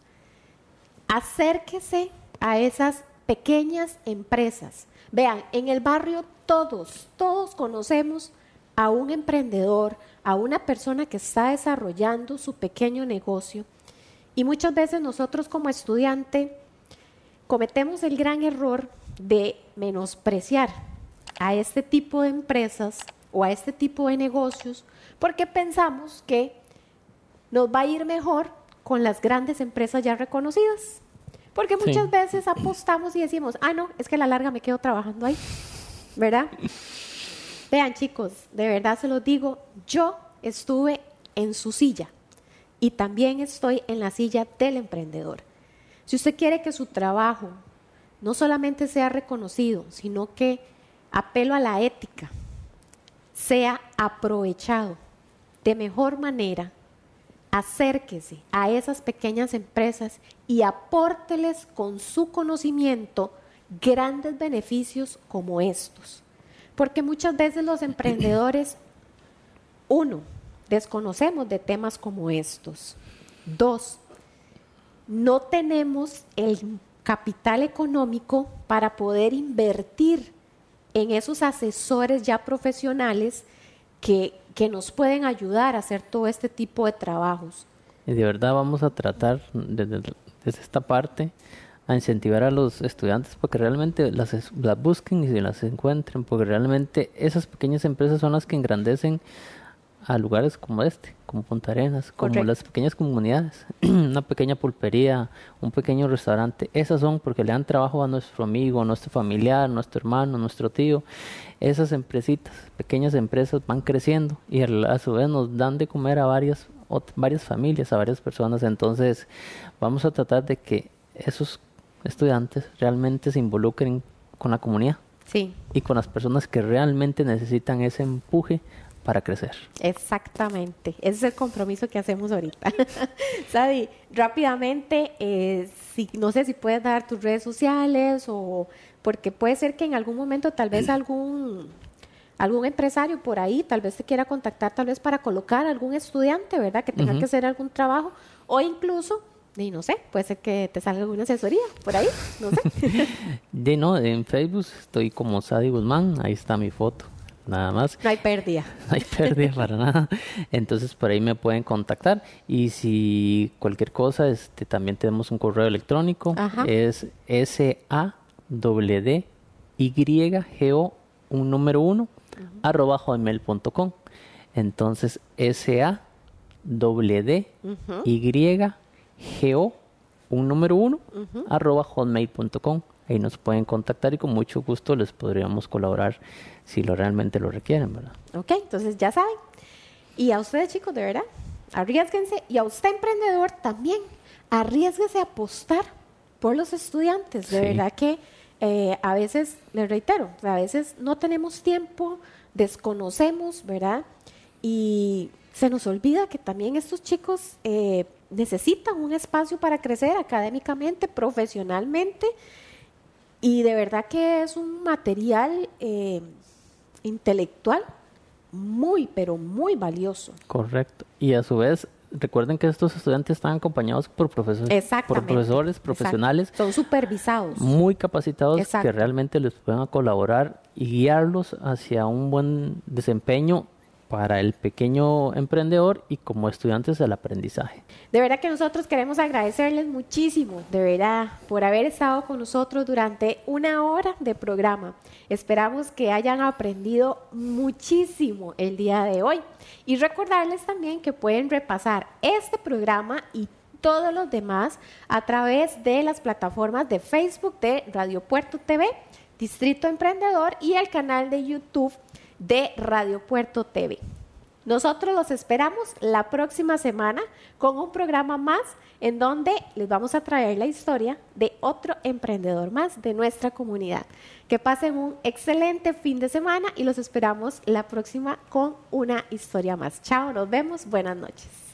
Acérquese a esas pequeñas empresas. Vean, en el barrio todos, todos conocemos a un emprendedor, a una persona que está desarrollando su pequeño negocio. Y muchas veces nosotros como estudiante cometemos el gran error de menospreciar a este tipo de empresas o a este tipo de negocios porque pensamos que nos va a ir mejor con las grandes empresas ya reconocidas. Porque muchas sí. veces apostamos y decimos, ah, no, es que a la larga me quedo trabajando ahí, ¿verdad? Vean, chicos, de verdad se los digo, yo estuve en su silla y también estoy en la silla del emprendedor. Si usted quiere que su trabajo no solamente sea reconocido, sino que apelo a la ética, sea aprovechado de mejor manera, acérquese a esas pequeñas empresas y apórteles con su conocimiento grandes beneficios como estos. Porque muchas veces los emprendedores, uno, desconocemos de temas como estos. Dos, no tenemos el capital económico para poder invertir en esos asesores ya profesionales que, que nos pueden ayudar a hacer todo este tipo de trabajos. Y de verdad vamos a tratar desde, desde esta parte a incentivar a los estudiantes para que realmente las, las busquen y se las encuentren, porque realmente esas pequeñas empresas son las que engrandecen a lugares como este, como Punta Arenas, como Correcto. las pequeñas comunidades, una pequeña pulpería, un pequeño restaurante. Esas son porque le dan trabajo a nuestro amigo, a nuestro familiar, nuestro hermano, nuestro tío. Esas empresitas, pequeñas empresas van creciendo y a, a su vez nos dan de comer a varias, ot- varias familias, a varias personas. Entonces vamos a tratar de que esos estudiantes realmente se involucren con la comunidad Sí, y con las personas que realmente necesitan ese empuje para crecer. exactamente. Ese es el compromiso que hacemos ahorita. Sadi, rápidamente, eh, si, no sé si puedes dar tus redes sociales o porque puede ser que en algún momento tal vez algún algún empresario por ahí tal vez te quiera contactar tal vez para colocar algún estudiante, ¿verdad? Que tenga Ujú. que hacer algún trabajo o incluso, y no sé, puede ser que te salga alguna asesoría por ahí, no sé. De no, en Facebook estoy como Sadi Guzmán, ahí está mi foto, nada más. No hay pérdida. No hay pérdida para nada. Entonces por ahí me pueden contactar. Y si cualquier cosa, este también tenemos un correo electrónico. Ajá. Es S A D D Y G O un número uno arroba hotmail punto com. Entonces S A D D Y G O un número uno arroba hotmail punto com. Ahí nos pueden contactar y con mucho gusto les podríamos colaborar si lo realmente lo requieren, ¿verdad? Ok, entonces ya saben. Y a ustedes, chicos, de verdad, arriésguense. Y a usted, emprendedor, también, arriésguese a apostar por los estudiantes. De Sí. verdad que eh, a veces, les reitero, a veces no tenemos tiempo, desconocemos, ¿verdad? Y se nos olvida que también estos chicos eh, necesitan un espacio para crecer académicamente, profesionalmente. Y de verdad que es un material eh, intelectual muy, pero muy valioso. Correcto. Y a su vez, recuerden que estos estudiantes están acompañados por profesores, por Exactamente. profesores Exacto. profesionales Son supervisados. muy capacitados Exacto. que realmente les puedan colaborar y guiarlos hacia un buen desempeño para el pequeño emprendedor y como estudiantes del aprendizaje. De verdad que nosotros queremos agradecerles muchísimo, de verdad, por haber estado con nosotros durante una hora de programa. Esperamos que hayan aprendido muchísimo el día de hoy. Y recordarles también que pueden repasar este programa y todos los demás a través de las plataformas de Facebook de Radio Puerto T V, Distrito Emprendedor y el canal de YouTube de Radio Puerto T V. Nosotros los esperamos la próxima semana con un programa más en donde les vamos a traer la historia de otro emprendedor más de nuestra comunidad. Que pasen un excelente fin de semana y los esperamos la próxima con una historia más. Chao, nos vemos, buenas noches.